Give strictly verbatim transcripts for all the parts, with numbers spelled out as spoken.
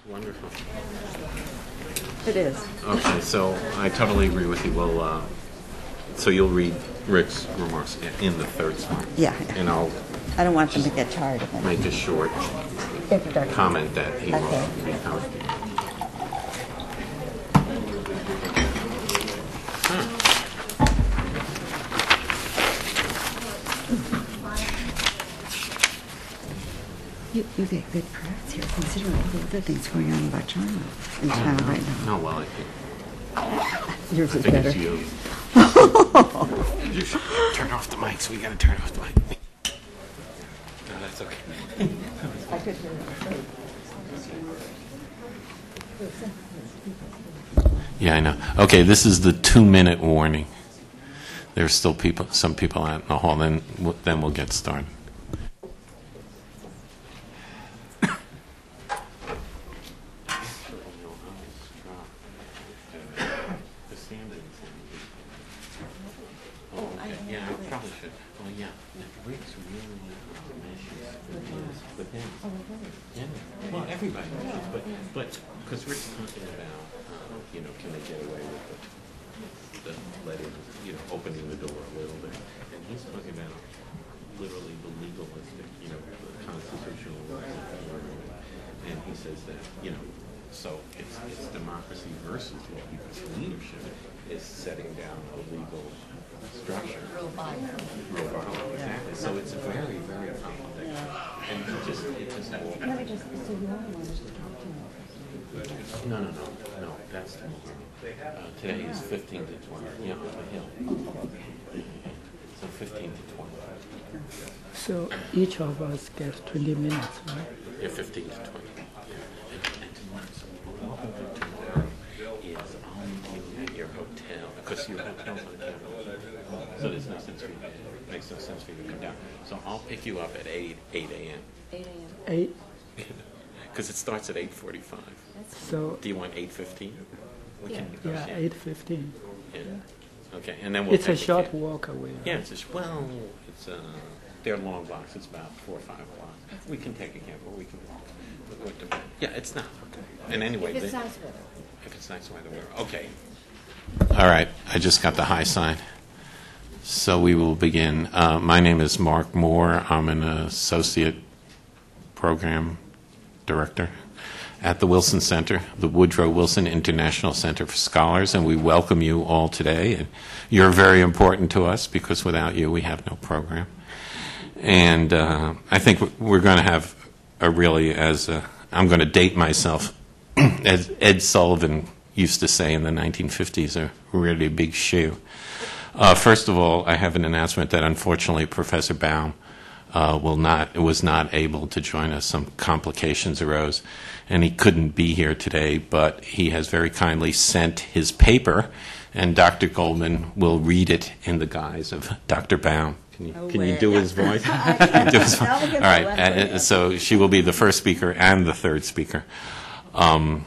Wonderful. It is. Okay, so I totally agree with you. Well, uh, so you'll read Rick's remarks in the third slide. Yeah. And I'll I don't want them to get tired of it. make a short Introduction. comment that he Okay. won't be coming. You, you get good press here, considering all the other things going on about China in town right now. No, well, I think, Yours I is think better. it's you. You should turn off the mics. We got to turn off the mic. No, that's okay. I could hear it. Yeah, I know. Okay, this is the two-minute warning. There's still people, some people out in the hall. Then, then we'll get started. Yeah, I probably should. Well, yeah, Rick's really but then, yeah, well, everybody knows, but, but, because Rick's talking about, uh, you know, can they get away with the, the letting, you know, opening the door a little bit, and he's talking about literally the legalistic, you know, the constitutional rights of the world, and he says that, you know, so it's, it's democracy versus law, because leadership is setting down a legal structure. Real violent, exactly. So it's very, very contradictory. And it just, it just won't. Let me just, so you only want us to talk to me. No, no, no, no, that's tomorrow. Uh, today is fifteen to twenty. Yeah, on the hill. So fifteen to twenty. So each of us gets twenty minutes, right? Yeah, fifteen to twenty. Yeah. And, and tomorrow, so what we'll do tomorrow is I'll meet you at your hotel, because your hotel's on campus. So there's no sense for you, it makes no sense for you to come down. So I'll pick you up at eight, eight a.m. eight a.m. Eight. Because it starts at eight forty-five. So Do you want eight fifteen? We can yeah, negotiate. eight fifteen. Yeah. Okay, and then we'll It's a take short cab. walk away. Yeah, it's a, sh- well, it's uh, they're long blocks. It's about four or five blocks. We can take a cab or we can walk. What the- Yeah, it's not. Okay. And anyway, If it's they- nice weather. if it's nice weather, we're okay. All right, I just got the high sign. So we will begin. Uh, my name is Mark Moore. I'm an associate program director at the Wilson Center, the Woodrow Wilson International Center for Scholars, and we welcome you all today. And you're very important to us because without you, we have no program. And uh, I think we're going to have a really, as a, I'm going to date myself, as Ed Sullivan used to say in the nineteen fifties, a really big shoe. Uh, first of all, I have an announcement that unfortunately Professor Baum uh, will not was not able to join us. Some complications arose, and he couldn't be here today. But he has very kindly sent his paper, and Doctor Goldman will read it in the guise of Doctor Baum. Can you, Oh, can you wait. do his voice? Can you do his voice? Now we'll get All right. the Uh, left way. so she will be the first speaker and the third speaker. Um,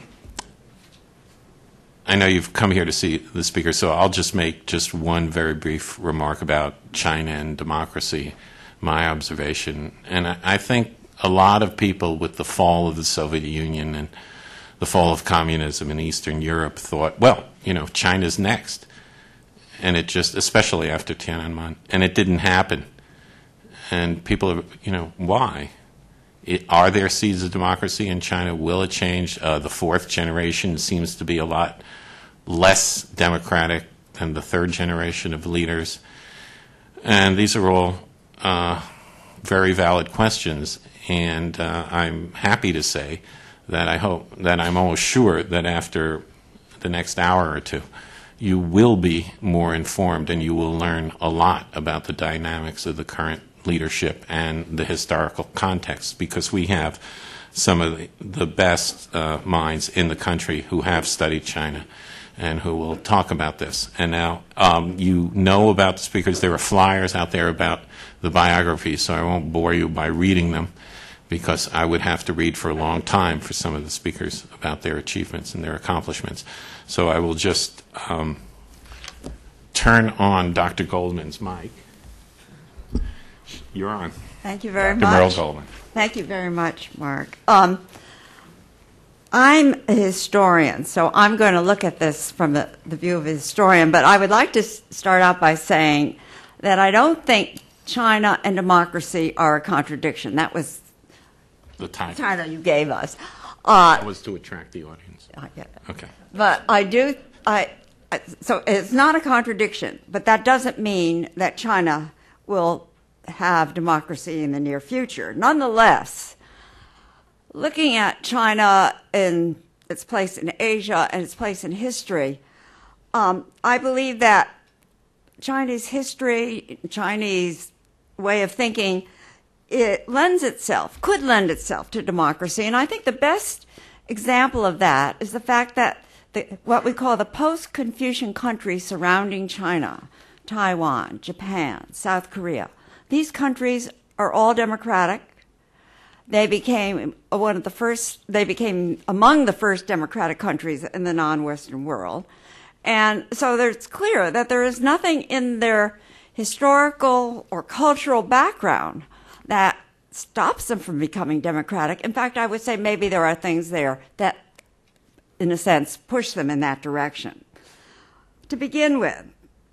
I know you've come here to see the speaker, so I'll just make just one very brief remark about China and democracy, my observation. And I, I think a lot of people with the fall of the Soviet Union and the fall of communism in Eastern Europe thought, well, you know, China's next. And it just, especially after Tiananmen, and it didn't happen. And people are, you know, why? It, are there seeds of democracy in China? Will it change? Uh, the fourth generation seems to be a lot less democratic than the third generation of leaders. And these are all uh, very valid questions. And uh, I'm happy to say that I hope, that I'm almost sure that after the next hour or two, you will be more informed and you will learn a lot about the dynamics of the current leadership and the historical context, because we have some of the, the best uh, minds in the country who have studied China and who will talk about this. And now um, you know about the speakers. There are flyers out there about the biographies, so I won't bore you by reading them because I would have to read for a long time for some of the speakers about their achievements and their accomplishments. So I will just um, turn on Doctor Goldman's mic. You're on. Thank you very Doctor much. Merle Goldman. Thank you very much, Mark. Um, I'm a historian, so I'm going to look at this from the, the view of a historian, but I would like to s- start out by saying that I don't think China and democracy are a contradiction. That was The the title. title you gave us. Uh, That was to attract the audience. I get it. Okay. But I do, I, so it's not a contradiction, but that doesn't mean that China will have democracy in the near future. Nonetheless, looking at China in its place in Asia and its place in history, um, I believe that Chinese history, Chinese way of thinking, it lends itself, could lend itself to democracy. And I think the best example of that is the fact that the, what we call the post-Confucian countries surrounding China, Taiwan, Japan, South Korea, these countries are all democratic. They became one of the first, they became among the first democratic countries in the non-Western world. And so it's clear that there is nothing in their historical or cultural background that stops them from becoming democratic. In fact, I would say maybe there are things there that, in a sense, push them in that direction. To begin with,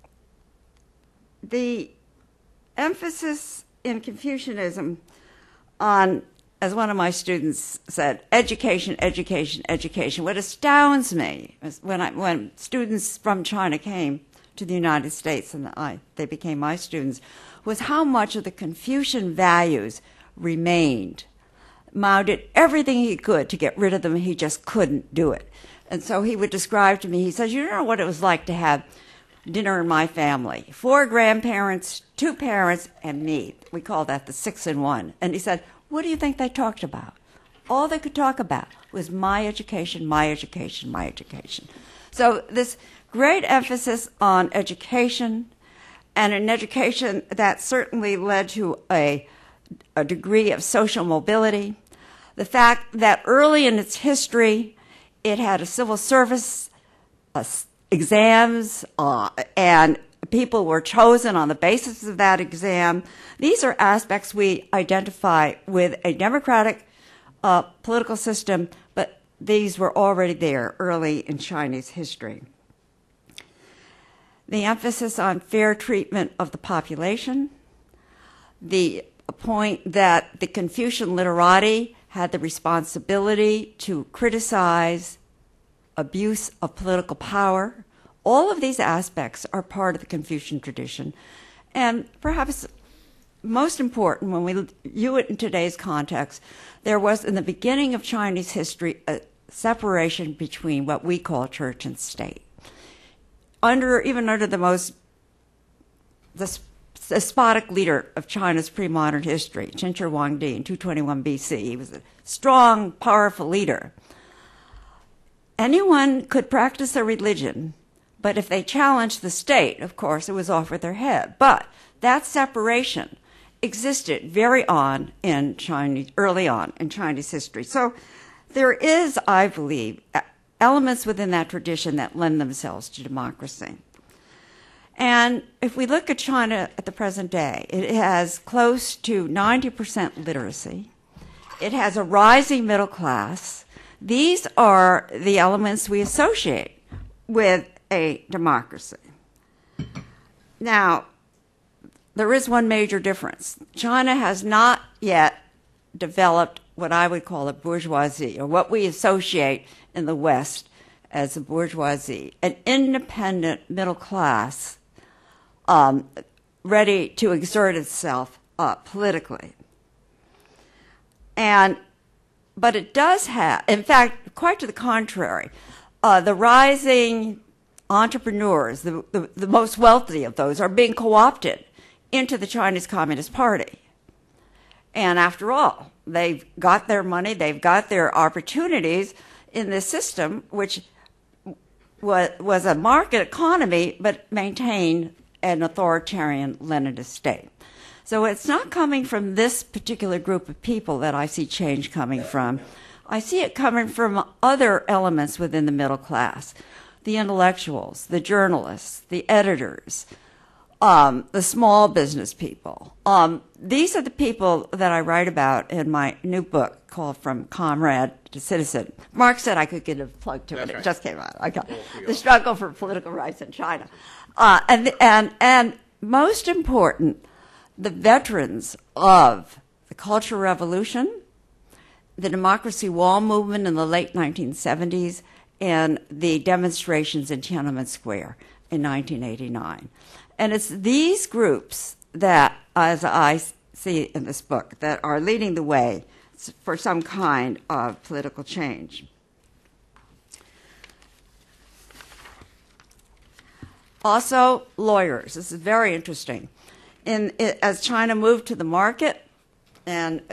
the emphasis in Confucianism on, as one of my students said, education, education, education. What astounds me is when I, when students from China came to the United States and I, they became my students, was how much of the Confucian values remained. Mao did everything he could to get rid of them. He just couldn't do it. And so he would describe to me, he says, you don't know what it was like to have dinner in my family. Four grandparents, two parents, and me. We call that the six in one. And he said, what do you think they talked about? All they could talk about was my education, my education, my education. So this great emphasis on education, and an education that certainly led to a, a degree of social mobility. The fact that early in its history, it had a civil service, uh, exams, uh, and people were chosen on the basis of that exam. These are aspects we identify with a democratic uh, political system, but these were already there early in Chinese history. The emphasis on fair treatment of the population, the point that the Confucian literati had the responsibility to criticize abuse of political power. All of these aspects are part of the Confucian tradition. And perhaps most important, when we view it in today's context, there was, in the beginning of Chinese history, a separation between what we call church and state. Under, even under the most the despotic leader of China's pre-modern history, Qin Shi Huangdi, in two twenty-one B C, he was a strong, powerful leader. Anyone could practice a religion, but if they challenged the state, of course, it was off with their head. But that separation existed very on in Chinese, early on in Chinese history. So there is, I believe, elements within that tradition that lend themselves to democracy. And if we look at China at the present day, it has close to ninety percent literacy. It has a rising middle class. These are the elements we associate with a democracy. Now, there is one major difference. China has not yet developed what I would call a bourgeoisie, or what we associate in the West as a bourgeoisie, an independent middle class um, ready to exert itself uh, politically. And, but it does have, in fact, quite to the contrary, uh, the rising entrepreneurs, the, the, the most wealthy of those, are being co-opted into the Chinese Communist Party. And after all, they've got their money, they've got their opportunities in this system, which was, was a market economy, but maintained an authoritarian Leninist state. So it's not coming from this particular group of people that I see change coming from. I see it coming from other elements within the middle class, the intellectuals, the journalists, the editors, um, the small business people. Um, these are the people that I write about in my new book called From Comrade to Citizen. Mark said I could get a plug to it. That's It right. just came out. Okay. The struggle for political rights in China. Uh, and, and, and most important, the veterans of the Cultural Revolution, the Democracy Wall movement in the late nineteen seventies, and the demonstrations in Tiananmen Square in nineteen eighty-nine. And it's these groups that, as I see in this book, that are leading the way for some kind of political change. Also, lawyers. This is very interesting. In, as China moved to the market, and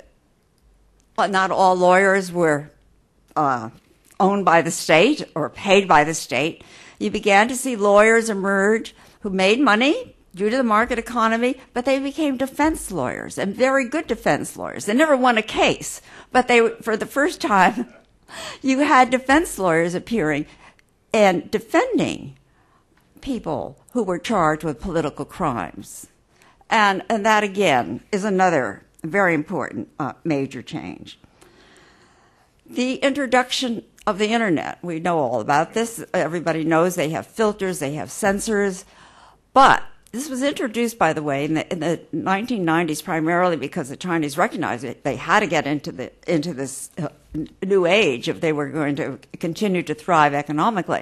not all lawyers were uh, owned by the state or paid by the state, you began to see lawyers emerge who made money due to the market economy, but they became defense lawyers, and very good defense lawyers. They never won a case, but they, for the first time, you had defense lawyers appearing and defending people who were charged with political crimes. And, and that, again, is another very important uh, major change. The introduction of the Internet. We know all about this. Everybody knows they have filters, they have censors. But this was introduced, by the way, in the, in the nineteen nineties primarily because the Chinese recognized it. They had to get into, the, into this uh, new age if they were going to continue to thrive economically.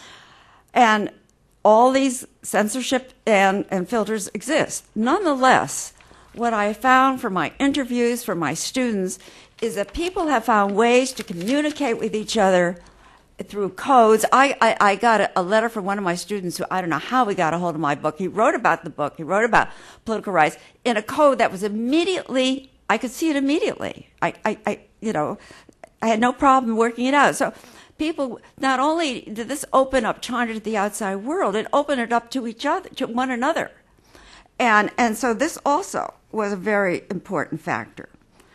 And all these censorship and, and filters exist. Nonetheless, what I found from my interviews, from my students, is that people have found ways to communicate with each other through codes. I, I, I got a, a letter from one of my students who, I don't know how he got a hold of my book. He wrote about the book. He wrote about political rights in a code that was immediately, I could see it immediately. I, I, I you know, I had no problem working it out. So people, not only did this open up China to the outside world, it opened it up to each other, to one another. And, and so this also was a very important factor.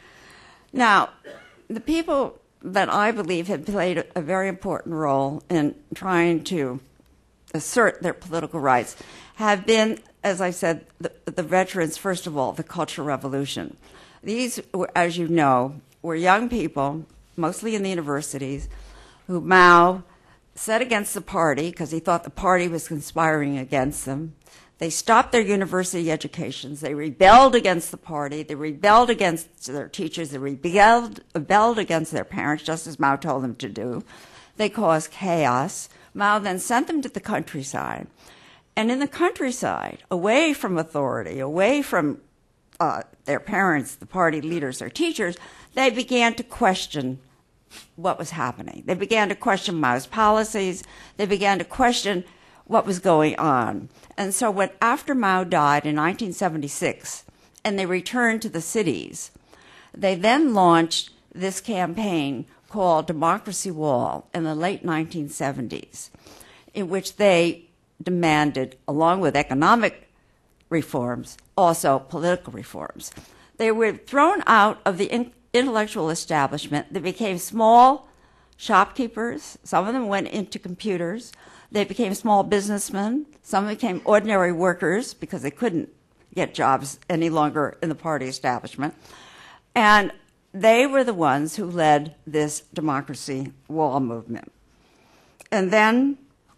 Now, the people that I believe have played a very important role in trying to assert their political rights have been, as I said, the, the veterans, first of all, the Cultural Revolution. These, were, as you know, were young people, mostly in the universities, who Mao set against the party because he thought the party was conspiring against them. They stopped their university educations. They rebelled against the party. They rebelled against their teachers. They rebelled, rebelled against their parents, just as Mao told them to do. They caused chaos. Mao then sent them to the countryside. And in the countryside, away from authority, away from uh, their parents, the party leaders, their teachers, they began to question what was happening. They began to question Mao's policies. They began to question what was going on. And so when, after Mao died in nineteen seventy-six, and they returned to the cities, they then launched this campaign called Democracy Wall in the late nineteen seventies, in which they demanded, along with economic reforms, also political reforms. They were thrown out of the in- intellectual establishment. They became small shopkeepers. Some of them went into computers. They became small businessmen. Some became ordinary workers because they couldn't get jobs any longer in the party establishment. And they were the ones who led this Democracy Wall movement. And then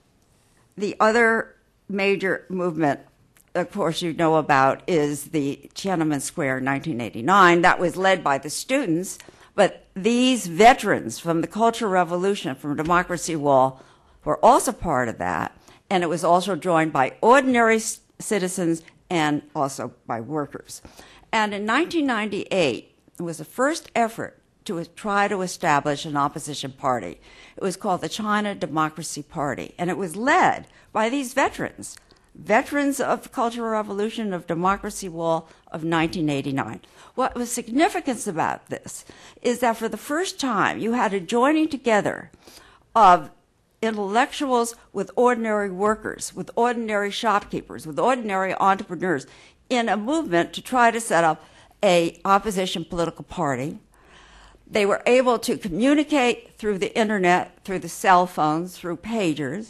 the other major movement, of course, you know about, is the Tiananmen Square in nineteen eighty-nine. That was led by the students, but these veterans from the Cultural Revolution, from Democracy Wall, were also part of that, and it was also joined by ordinary c- citizens and also by workers. And in nineteen ninety-eight, it was the first effort to try to establish an opposition party. It was called the China Democracy Party, and it was led by these veterans, veterans of the Cultural Revolution, of Democracy Wall of nineteen eighty-nine. What was significant about this is that for the first time, you had a joining together of intellectuals with ordinary workers, with ordinary shopkeepers, with ordinary entrepreneurs in a movement to try to set up a opposition political party. They were able to communicate through the internet, through the cell phones, through pagers.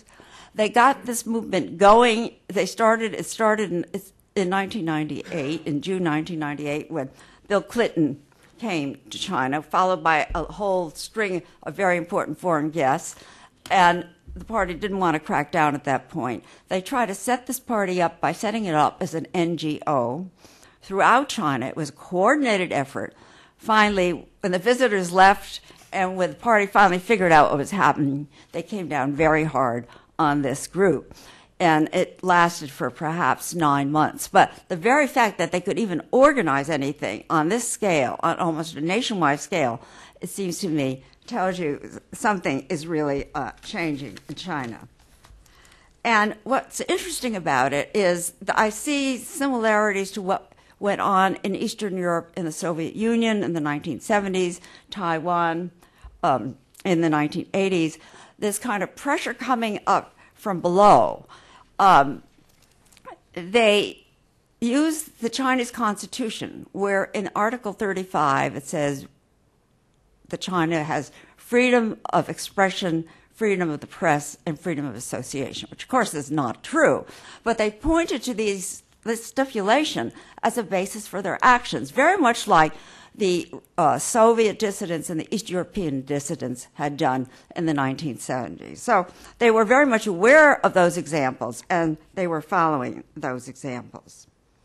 They got this movement going. They started, it started in, in nineteen ninety-eight, in June nineteen ninety-eight, when Bill Clinton came to China, followed by a whole string of very important foreign guests. And the party didn't want to crack down at that point. They tried to set this party up by setting it up as an N G O throughout China. It was a coordinated effort. Finally, when the visitors left and when the party finally figured out what was happening, they came down very hard on this group. And it lasted for perhaps nine months. But the very fact that they could even organize anything on this scale, on almost a nationwide scale, it seems to me, tells you something is really uh, changing in China. And what's interesting about it is that I see similarities to what went on in Eastern Europe in the Soviet Union in the nineteen seventies, Taiwan um, in the nineteen eighties, this kind of pressure coming up from below. Um, they use the Chinese Constitution, where in Article thirty-five it says that China has freedom of expression, freedom of the press, and freedom of association, which of course is not true. But they pointed to these, this stipulation as a basis for their actions, very much like the uh, Soviet dissidents and the East European dissidents had done in the nineteen seventies. So they were very much aware of those examples, and they were following those examples.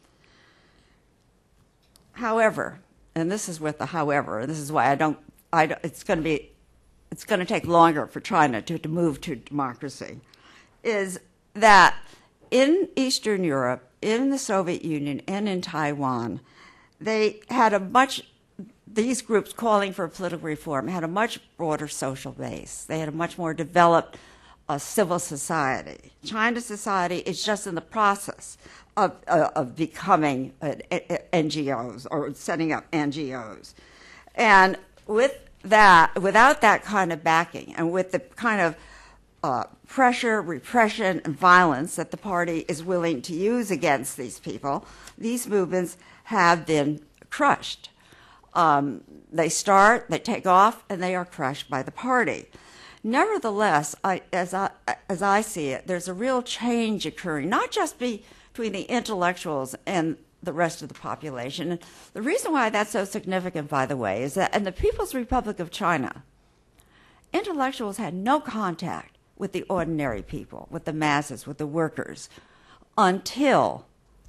However, and this is with the however, and this is why I don't, I don't it's going to be, it's going to take longer for China to, to move to democracy, is that in Eastern Europe, in the Soviet Union, and in Taiwan, they had a much, these groups calling for political reform had a much broader social base. They had a much more developed uh, civil society. China's society is just in the process of, uh, of becoming uh, N G Os or setting up N G Os. And with that, without that kind of backing and with the kind of uh, pressure, repression, and violence that the party is willing to use against these people, these movements have been crushed. Um, they start, they take off, and they are crushed by the party. Nevertheless, I, as, I, as I see it, there's a real change occurring, not just be, between the intellectuals and the rest of the population. And the reason why that's so significant, by the way, is that in the People's Republic of China, intellectuals had no contact with the ordinary people, with the masses, with the workers, until,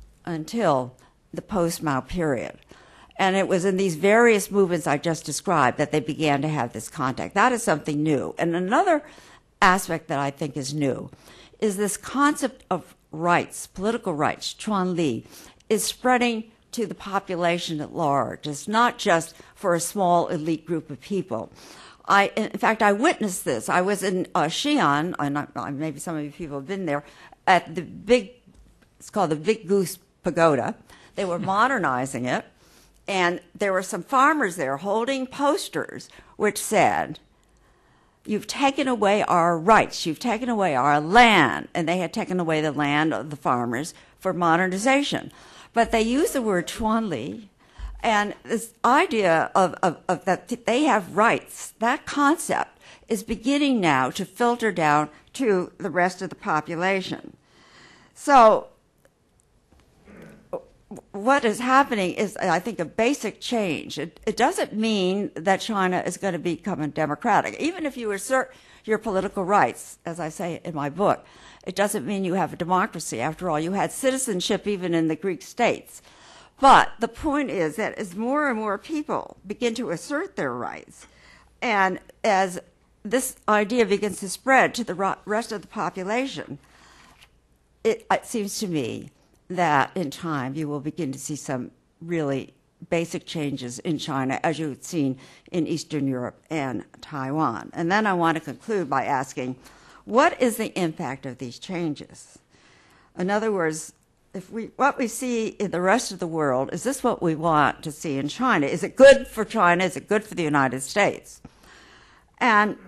until the post-Mao period. And it was in these various movements I just described that they began to have this contact. That is something new. And another aspect that I think is new is this concept of rights, political rights, Chuan Li, is spreading to the population at large. It's not just for a small elite group of people. I, in fact, I witnessed this. I was in uh, Xi'an, and I, maybe some of you people have been there, at the big, it's called the Big Goose Pagoda. They were modernizing it. And there were some farmers there holding posters which said, "You've taken away our rights, you've taken away our land." And they had taken away the land of the farmers for modernization. But they used the word Chuan Li, and this idea of, of, of that they have rights, that concept is beginning now to filter down to the rest of the population. So what is happening is, I think, a basic change. It, it doesn't mean that China is going to become democratic. Even if you assert your political rights, as I say in my book, it doesn't mean you have a democracy. After all, you had citizenship even in the Greek states. But the point is that as more and more people begin to assert their rights, and as this idea begins to spread to the rest of the population, it, it seems to me that in time you will begin to see some really basic changes in China, as you've seen in Eastern Europe and Taiwan. And then I want to conclude by asking, what is the impact of these changes? In other words, if we, what we see in the rest of the world, is this what we want to see in China? Is it good for China? Is it good for the United States? And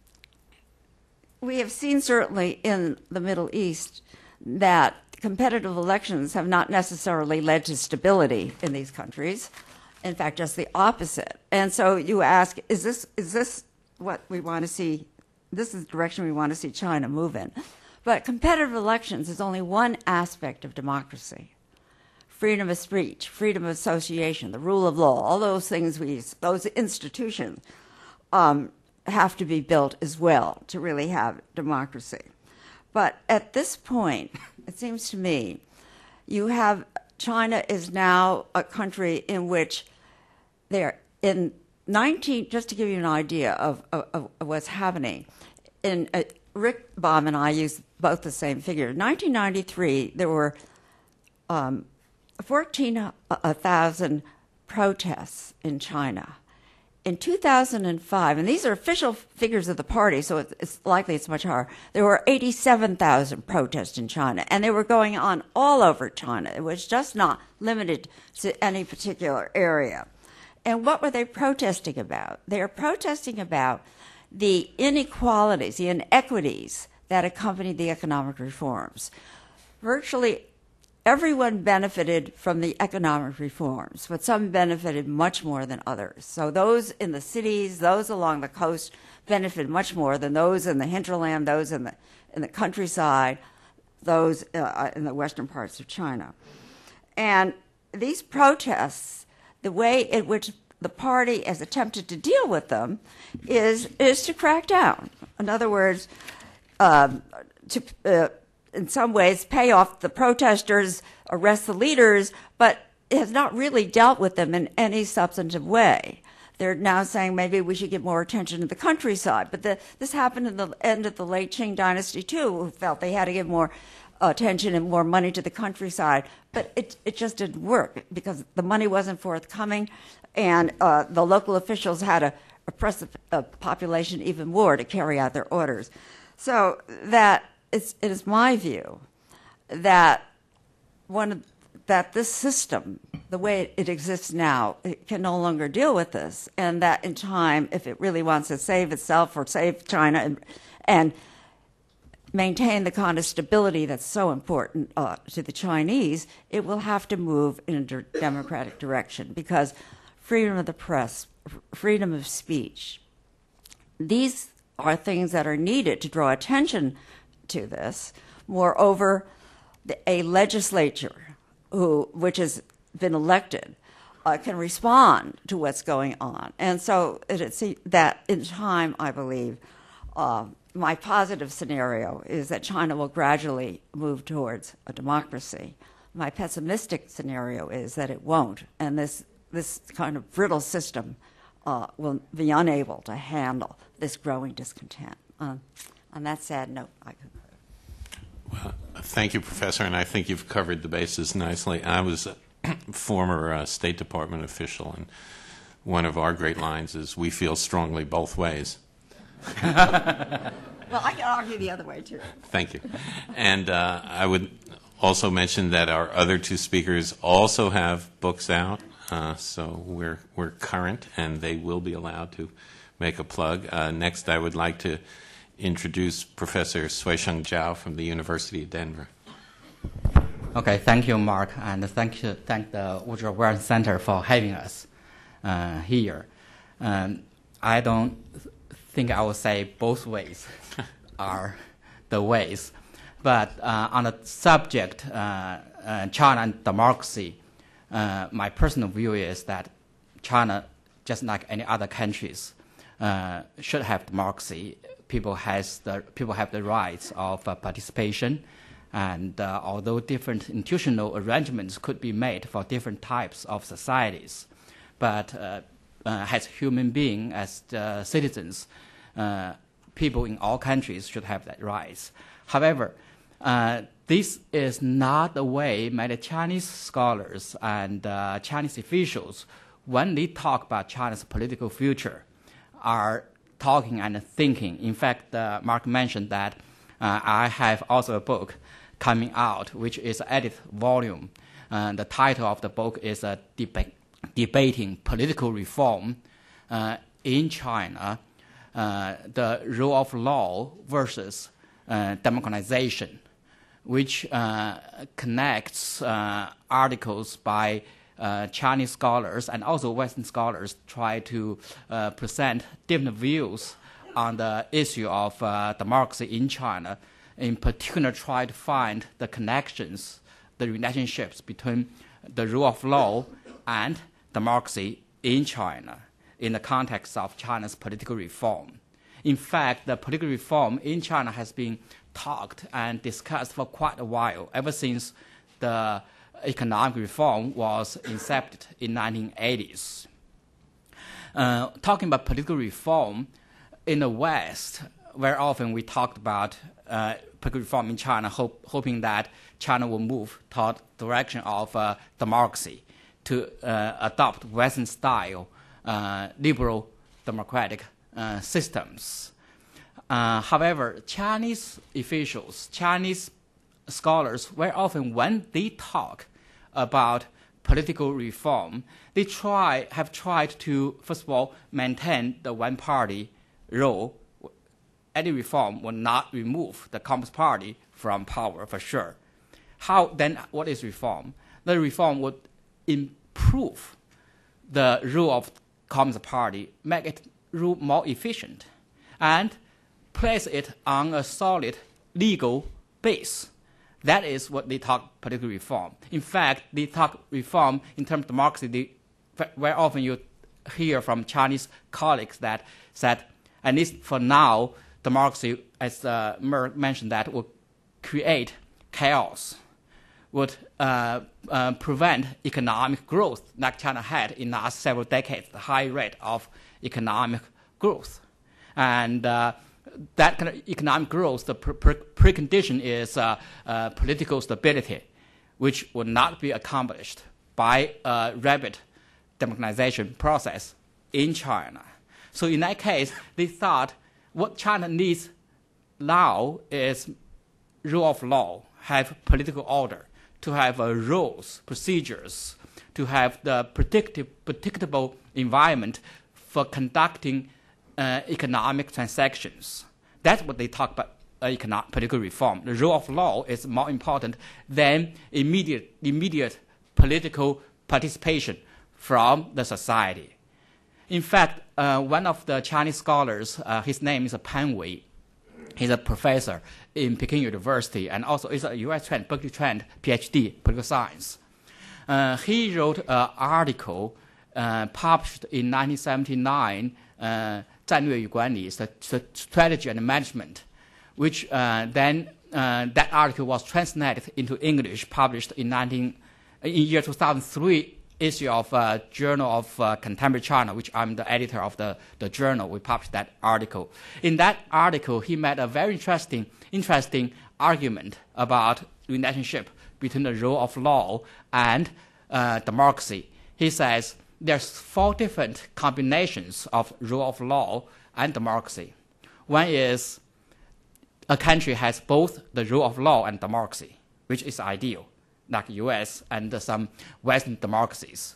we have seen certainly in the Middle East that competitive elections have not necessarily led to stability in these countries. In fact, just the opposite. And so you ask, is this, is this what we want to see? This is the direction we want to see China move in. But competitive elections is only one aspect of democracy. Freedom of speech, freedom of association, the rule of law, all those things, we, those institutions um, have to be built as well to really have democracy. But at this point, it seems to me, you have, China is now a country in which they're in nineteen, just to give you an idea of, of, of what's happening, in uh, Rick Baum and I use both the same figure. In nineteen ninety-three, there were um, fourteen thousand protests in China. In two thousand five, and these are official figures of the party, so it's likely it's much higher, there were eighty-seven thousand protests in China, and they were going on all over China. It was just not limited to any particular area. And what were they protesting about? They were protesting about the inequalities, the inequities that accompanied the economic reforms. Virtually everyone benefited from the economic reforms, but some benefited much more than others. So those in the cities, those along the coast benefited much more than those in the hinterland, those in the in the countryside, those uh, in the western parts of China. And these protests, the way in which the party has attempted to deal with them is is to crack down. In other words, um, to uh, in some ways pay off the protesters, arrest the leaders, but it has not really dealt with them in any substantive way. They're now saying maybe we should give more attention to the countryside. But the, this happened in the end of the late Qing dynasty, too, who felt they had to give more attention and more money to the countryside. But it, it just didn't work because the money wasn't forthcoming, and uh, the local officials had to oppress the uh, population even more to carry out their orders. So that it's, it is my view that one of, that this system, the way it exists now, it can no longer deal with this, and that in time, if it really wants to save itself or save China and, and maintain the kind of stability that's so important uh, to the Chinese, it will have to move in a de- democratic direction, because freedom of the press, f- freedom of speech, these are things that are needed to draw attention to this. Moreover, the, a legislature who, which has been elected, uh, can respond to what's going on. And so it's that in time, I believe, uh, my positive scenario is that China will gradually move towards a democracy. My pessimistic scenario is that it won't, and this this kind of brittle system uh, will be unable to handle this growing discontent. Uh, on that sad note, I conclude. Well, thank you, Professor, and I think you've covered the bases nicely. I was a former uh, State Department official, and one of our great lines is, "We feel strongly both ways." Well, I can argue the other way, too. Thank you. And uh, I would also mention that our other two speakers also have books out, uh, so we're, we're current, and they will be allowed to make a plug. Uh, next, I would like to introduce Professor Sui-Sheng Zhao from the University of Denver. Okay, thank you, Mark, and thank you, thank the Woodrow Wilson Center for having us uh, here. Um, I don't think I will say both ways are the ways, but uh, on the subject uh, uh, China and democracy, uh, my personal view is that China, just like any other countries, uh, should have democracy. People has the people have the rights of uh, participation, and uh, although different institutional arrangements could be made for different types of societies, but uh, uh, as human beings, as uh, citizens, uh, people in all countries should have that rights. However, uh, this is not the way many Chinese scholars and uh, Chinese officials, when they talk about China's political future, are talking and thinking. In fact, uh, Mark mentioned that uh, I have also a book coming out, which is an edit volume. Uh, the title of the book is uh, Deba- Debating Political Reform uh, in China, uh, the Rule of Law versus uh, Democratization, which uh, connects uh, articles by Uh, Chinese scholars and also Western scholars try to uh, present different views on the issue of uh, democracy in China in particular try to find the connections, the relationships between the rule of law and democracy in China in the context of China's political reform. In fact, the political reform in China has been talked and discussed for quite a while, ever since the economic reform was incepted in nineteen eighties. Uh, talking about political reform, in the West, very often we talked about uh, political reform in China, hope, hoping that China will move toward the direction of uh, democracy to uh, adopt Western-style uh, liberal democratic uh, systems. Uh, however, Chinese officials, Chinese scholars, very often when they talk about political reform, they try have tried to, first of all, maintain the one-party rule. Any reform will not remove the Communist Party from power, for sure. How then? What is reform? The reform would improve the rule of Communist Party, make it rule more efficient, and place it on a solid legal base. That is what they talk political reform. In fact, they talk reform in terms of democracy. They, very often you hear from Chinese colleagues that said, at least for now, democracy, as uh, Merck mentioned, that would create chaos, would uh, uh, prevent economic growth like China had in the last several decades, the high rate of economic growth. And uh, that kind of economic growth, the pre- pre- precondition is uh, uh, political stability, which would not be accomplished by a rapid democratization process in China. So in that case, they thought what China needs now is rule of law, have political order, to have uh, rules, procedures, to have the predictive, predictable environment for conducting uh, economic transactions. That's what they talk about uh, economic, political reform. The rule of law is more important than immediate, immediate political participation from the society. In fact, uh, one of the Chinese scholars, uh, his name is Pan Wei. He's a professor in Peking University and also is a U S trained, Berkeley trained PhD, political science. Uh, he wrote an article uh, published in nineteen seventy-nine, uh, 战略与管理, Strategy and Management, which uh, then uh, that article was translated into English, published in nineteen in year two thousand three. Issue of uh, Journal of uh, Contemporary China, which I'm the editor of the, the journal. We published that article. In that article, he made a very interesting, interesting argument about relationship between the rule of law and uh, democracy. He says there's four different combinations of rule of law and democracy. One is a country has both the rule of law and democracy, which is ideal, like U S and uh, some Western democracies.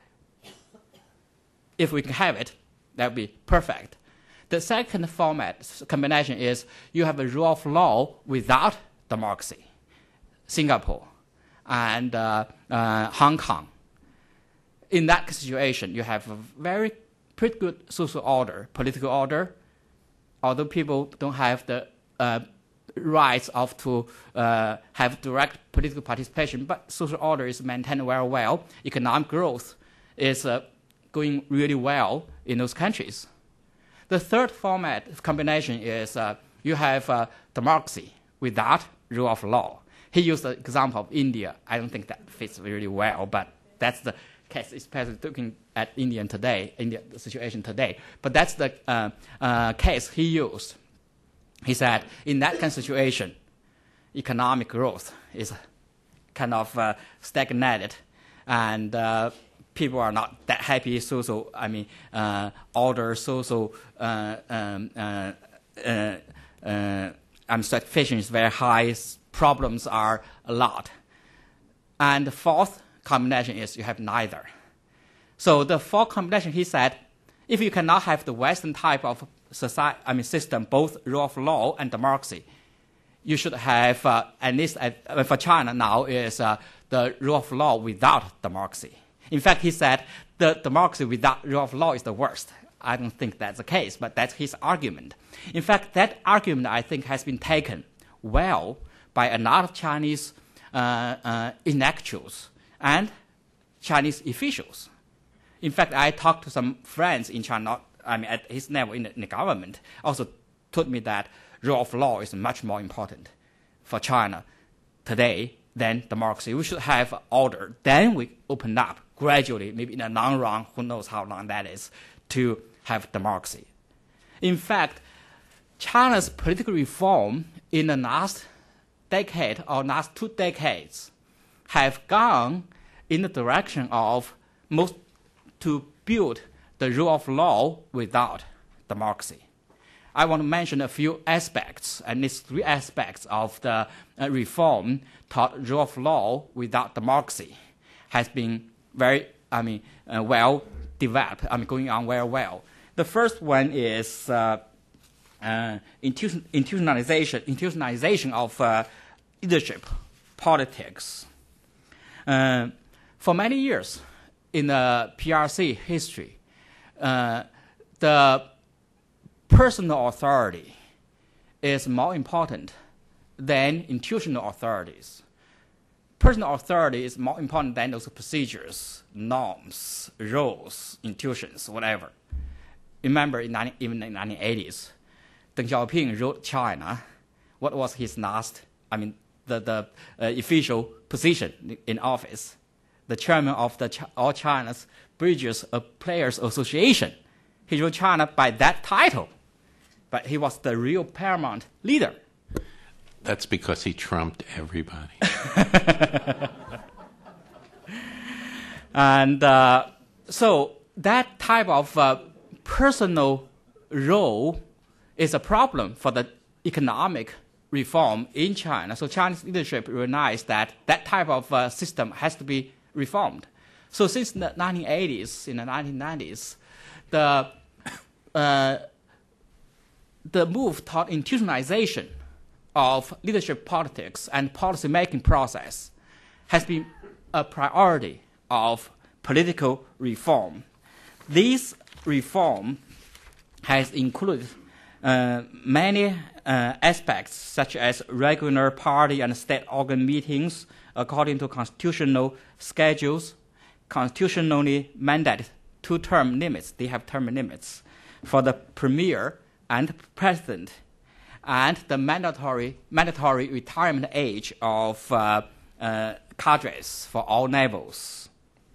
If we can have it, that would be perfect. The second format, combination, is you have a rule of law without democracy. Singapore and uh, uh, Hong Kong. In that situation, you have a very pretty good social order, political order, although people don't have the uh, rights of to uh, have direct political participation, but social order is maintained very well. Economic growth is uh, going really well in those countries. The third format combination is uh, you have uh, democracy without rule of law. He used the example of India. I don't think that fits really well, but that's the case, especially looking at India today, India the situation today. But that's the uh, uh, case he used. He said, in that kind of situation, economic growth is kind of uh, stagnated, and uh, people are not that happy. Social, I mean, uh, order, social, uh, um, uh, uh, uh, satisfaction is very high. Problems are a lot. And the fourth combination is you have neither. So the fourth combination, he said, if you cannot have the Western type of society, I mean system, both rule of law and democracy, you should have, uh, at least uh, for China now, is uh, the rule of law without democracy. In fact, he said the democracy without rule of law is the worst. I don't think that's the case, but that's his argument. In fact, that argument, I think, has been taken well by a lot of Chinese uh, uh, intellectuals and Chinese officials. In fact, I talked to some friends in China, I mean, at his level in the, in the government, also told me that rule of law is much more important for China today than democracy. We should have order. Then we open up gradually, maybe in the long run, who knows how long that is, to have democracy. In fact, China's political reform in the last decade or last two decades have gone in the direction of most to build the rule of law without democracy. I want to mention a few aspects, and these three aspects of the uh, reform toward rule of law without democracy has been very, I mean, uh, well developed. I mean, going on very well. The first one is uh, uh, institutionalization, institutionalization of uh, leadership politics. Uh, for many years in the P R C history, uh, the personal authority is more important than institutional authorities. Personal authority is more important than those procedures, norms, rules, institutions, whatever. Remember, in nineteen, even in the nineteen eighties, Deng Xiaoping ruled China. What was his last, I mean, the, the uh, official position in office? The chairman of the Ch- All China's Bridges uh, Players Association. He ruled China by that title, but he was the real paramount leader. That's because he trumped everybody. And uh, so that type of uh, personal role is a problem for the economic reform in China. So Chinese leadership realized that that type of uh, system has to be reformed. So since the nineteen eighties, in the nineteen nineties, the uh, the move toward institutionalization of leadership politics and policy-making process has been a priority of political reform. This reform has included uh, many uh, aspects, such as regular party and state organ meetings according to constitutional schedules, constitutionally mandated two-term limits. They have term limits for the premier and president, and the mandatory mandatory retirement age of uh, uh, cadres for all levels.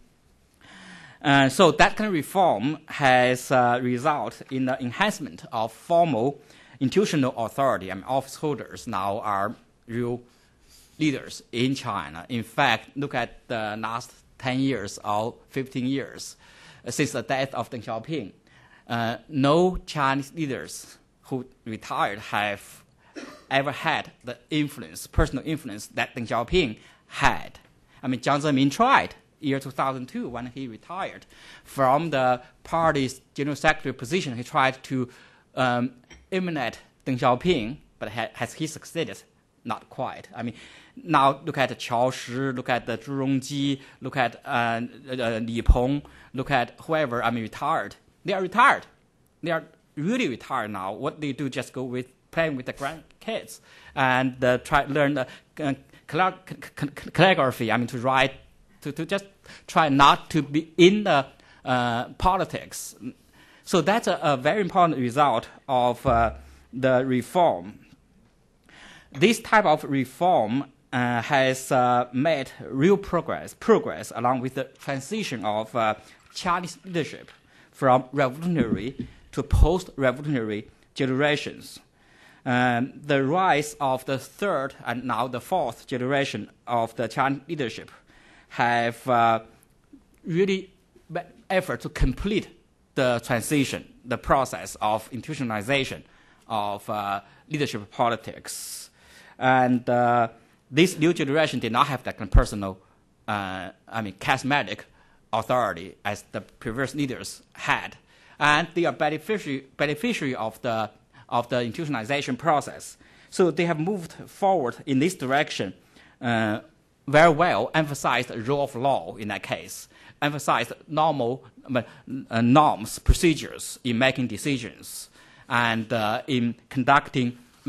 Uh, so that kind of reform has uh, resulted in the enhancement of formal institutional authority. I mean, office holders now are real leaders in China. In fact, look at the last ten years or fifteen years uh, since the death of Deng Xiaoping. Uh, no Chinese leaders who retired have ever had the influence, personal influence that Deng Xiaoping had. I mean, Jiang Zemin tried year two thousand two when he retired from the party's general secretary position. He tried to um, eliminate Deng Xiaoping, but ha- has he succeeded? Not quite. I mean, now look at Qiao Shi, look at the Zhu Rongji, look at uh, uh, Li Peng, look at whoever, I mean, retired. They are retired. They are really retired now. What they do, just go with playing with the grandkids and uh, try learn the uh, cal- cal- calligraphy. I mean, to write, to, to just try not to be in the uh, politics. So that's a, a very important result of uh, the reform. This type of reform uh, has uh, made real progress, progress along with the transition of uh, Chinese leadership from revolutionary to post-revolutionary generations. Um, the rise of the third and now the fourth generation of the Chinese leadership have uh, really made effort to complete the transition, the process of institutionalization of uh, leadership politics. And uh, this new generation did not have that kind of personal, uh, I mean, charismatic authority as the previous leaders had. And they are beneficiary, beneficiary of the of the institutionalization process. So they have moved forward in this direction uh, very well, emphasized the rule of law in that case, emphasized normal uh, norms, procedures in making decisions, and uh, in conducting I mean,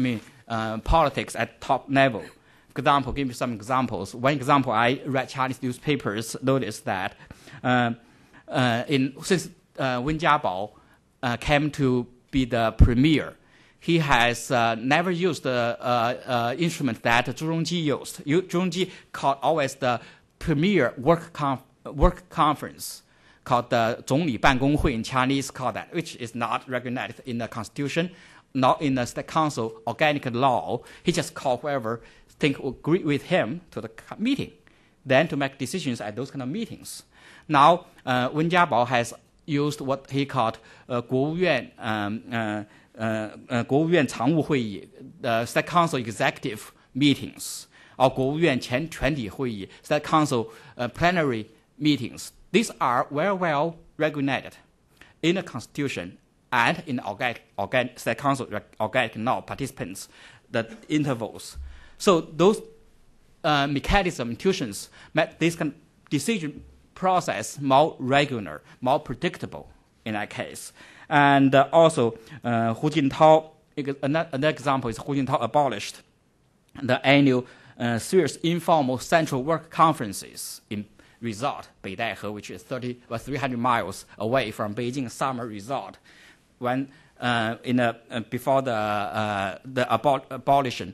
uh, politics at top level. For example, give me some examples. One example, I read Chinese newspapers, noticed that uh, uh, in since uh, Wen Jiabao uh, came to be the premier, he has uh, never used the uh, uh, instrument that Zhu Rongji used. You, Zhu Rongji called always the premier work conf work conference, called the 总理办公会 in Chinese, called that, which is not recognized in the constitution, not in the state council organic law. He just called whoever think agree with him to the meeting, then to make decisions at those kind of meetings. Now, uh, Wen Jiabao has used what he called uh, 国务院 um, uh, uh, uh, 国务院常务会议, the state council executive meetings, or 国务院全全体会议, state council uh, plenary meetings. These are very well regulated in the constitution and in organic, organic state council organic law participants, the intervals. So those uh, mechanism institutions make this kind of decision process more regular, more predictable in that case. And uh, also, uh, Hu Jintao, another, another example is Hu Jintao abolished the annual uh, serious informal central work conferences in resort, Beidaihe, which is thirty or three hundred miles away from Beijing summer resort. When uh, in a, uh, before the uh, the abol abolition,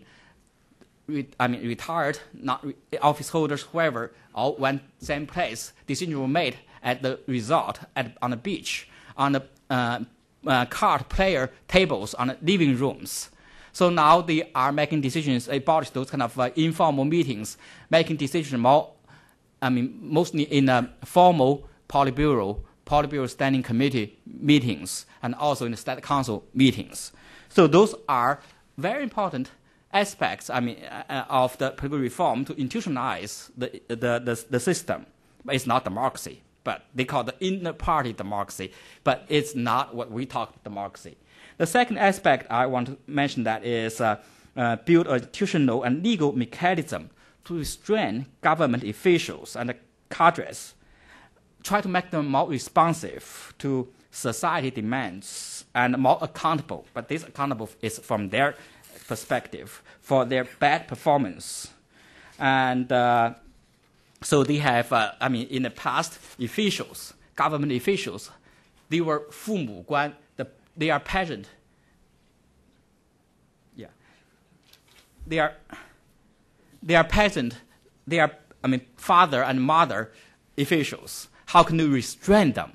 re I mean retired, not re office holders, whoever, all went same place. Decisions were made at the resort, at on the beach, on the uh, uh, card player tables, on the living rooms. So now they are making decisions, abolish those kind of uh, informal meetings, making decisions more, I mean, mostly in a formal Politburo, Politburo Standing Committee meetings, and also in the State Council meetings. So those are very important aspects, I mean, uh, of the political reform to institutionalize the, the, the, the system. But it's not democracy, but they call it the inter-party democracy, but it's not what we talk democracy. The second aspect I want to mention that is uh, uh, build a institutional and legal mechanism to restrain government officials and cadres, try to make them more responsive to society demands and more accountable. But this accountable is from their perspective for their bad performance. And uh, so they have, uh, I mean, in the past, officials, government officials, they were 父母官, the, they are peasant. Yeah. They are... They are peasant, they are, I mean, father and mother officials. How can you restrain them?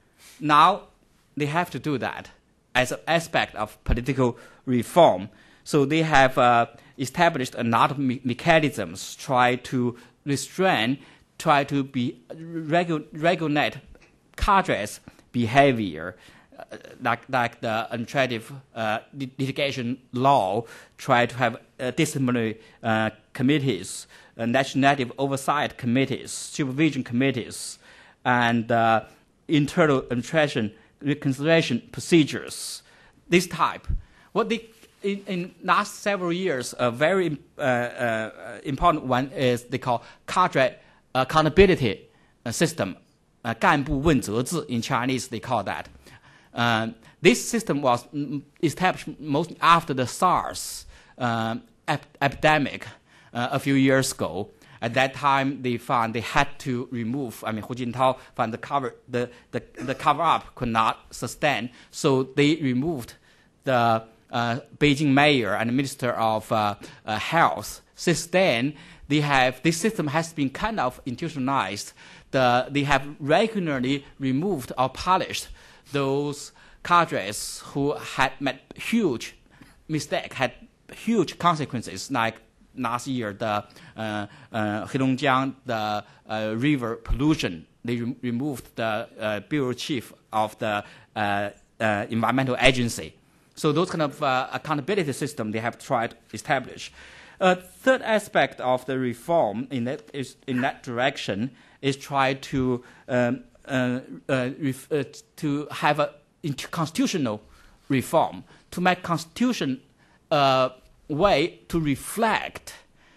Now, they have to do that as an aspect of political reform. So they have uh, established a lot of me mechanisms, try to restrain, try to be regu regulate cadres' behavior, uh, like, like the administrative uh, litigation law, try to have uh, disciplinary uh, committees, uh, national oversight committees, supervision committees, and uh, internal administration reconciliation procedures. This type. What they, in, in last several years, a very uh, uh, important one is they call cadre accountability system. Uh, 干部问责制 in Chinese they call that. Uh, this system was established mostly after the SARS uh, ep epidemic uh, a few years ago. At that time, they found they had to remove. I mean, Hu Jintao found the cover, the the, the cover up could not sustain, so they removed the uh, Beijing mayor and minister of uh, uh, health. Since then, they have this system has been kind of institutionalized. The, they have regularly removed or polished those cadres who had made huge mistake, had huge consequences, like last year the uh, uh, Heilongjiang, the uh, river pollution. They re removed the uh, bureau chief of the uh, uh, environmental agency. So those kind of uh, accountability system they have tried to establish. A third aspect of the reform in that is in that direction is try to um, uh, uh, ref uh, to have a constitutional reform to make constitution a way to reflect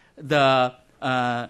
the uh,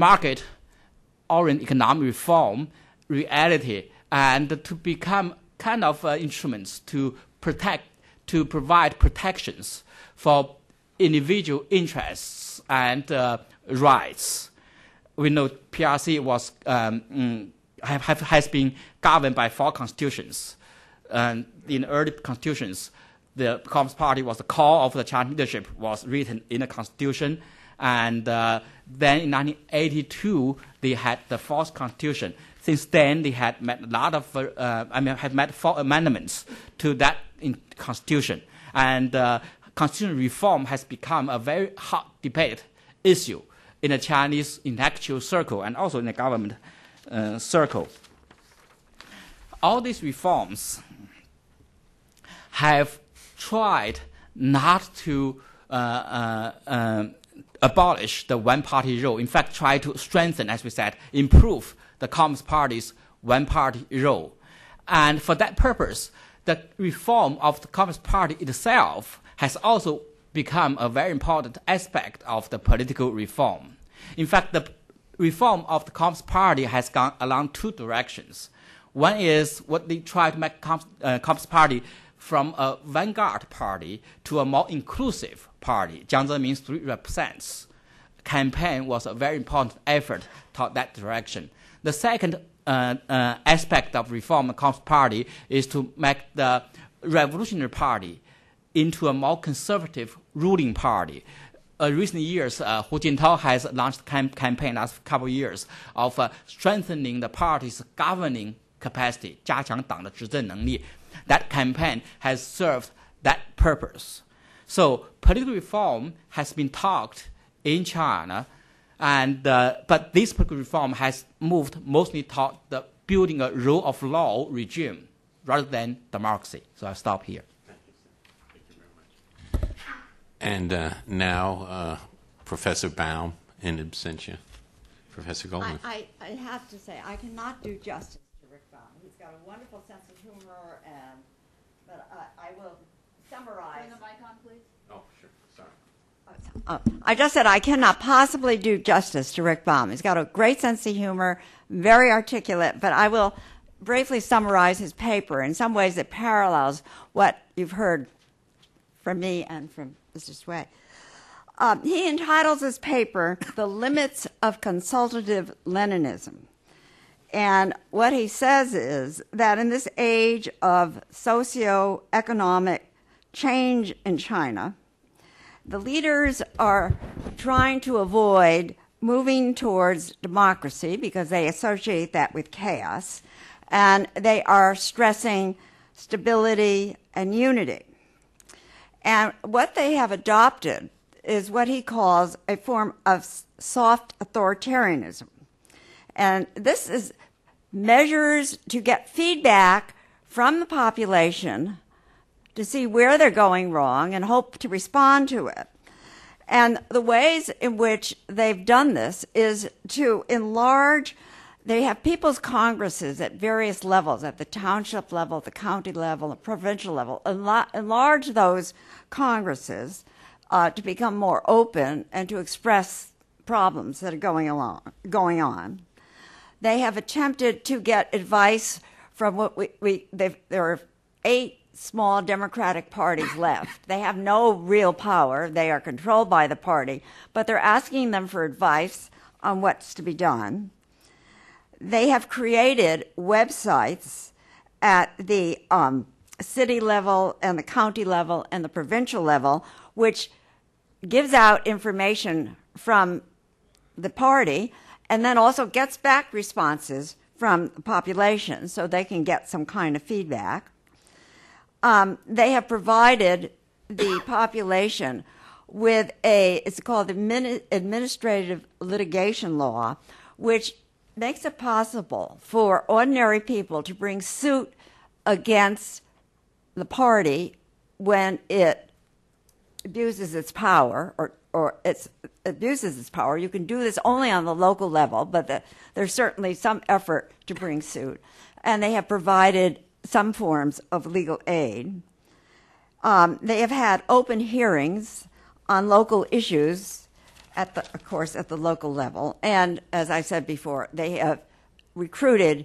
market-oriented economic reform reality and to become kind of uh, instruments to protect, to provide protections for individual interests and uh, rights. We know P R C was um, mm, have, have, has been governed by four constitutions. And in early constitutions, the Communist Party was the core of the Chinese leadership, was written in the constitution. And uh, then in nineteen eighty-two, they had the fourth constitution. Since then, they had made a lot of, uh, I mean, have made four amendments to that in constitution. And uh, constitutional reform has become a very hot debate issue in the Chinese intellectual circle and also in the government uh, circle. All these reforms have tried not to uh, uh, uh, abolish the one-party rule. In fact, try to strengthen, as we said, improve the Communist Party's one-party rule. And for that purpose, the reform of the Communist Party itself has also become a very important aspect of the political reform. In fact, the reform of the Communist Party has gone along two directions. One is what they try to make Com uh, Communist Party from a vanguard party to a more inclusive party. Jiang Zemin's Three Represents campaign was a very important effort toward that direction. The second uh, uh, aspect of reform of the Communist Party is to make the Revolutionary Party into a more conservative ruling party. Uh, recent years, uh, Hu Jintao has launched a cam campaign last couple of years of uh, strengthening the party's governing capacity, 加强党的执政能力. That campaign has served that purpose. So political reform has been talked in China, and uh, but this political reform has moved mostly toward the building a rule of law regime rather than democracy. So I'll stop here. And uh, now, uh, Professor Baum in absentia. Professor Goldman. I, I, I have to say, I cannot do justice to Rick Baum. He's got a wonderful sense of humor, and but I, I will summarize. Bring the mic on, please. Oh, sure. Sorry. Uh, I just said I cannot possibly do justice to Rick Baum. He's got a great sense of humor, very articulate, but I will briefly summarize his paper. In some ways, it parallels what you've heard from me and from Mister Sway. Um, he entitles his paper, The Limits of Consultative Leninism. And what he says is that in this age of socio-economic change in China, the leaders are trying to avoid moving towards democracy because they associate that with chaos, and they are stressing stability and unity. And what they have adopted is what he calls a form of soft authoritarianism. And this is measures to get feedback from the population to see where they're going wrong and hope to respond to it. And the ways in which they've done this is to enlarge. They have people's congresses at various levels, at the township level, the county level, the provincial level, enlarge those congresses uh, to become more open and to express problems that are going along, going on. They have attempted to get advice from what we, we there are eight small democratic parties left. They have no real power. They are controlled by the party, but they're asking them for advice on what's to be done. They have created websites at the um, city level and the county level and the provincial level, which gives out information from the party and then also gets back responses from the population so they can get some kind of feedback. Um, they have provided the population with a, it's called the administrative litigation law, which makes it possible for ordinary people to bring suit against the party when it abuses its power or, or it's, abuses its power. You can do this only on the local level, but the, there's certainly some effort to bring suit. And they have provided some forms of legal aid. Um, they have had open hearings on local issues, at the, of course, at the local level. And as I said before, they have recruited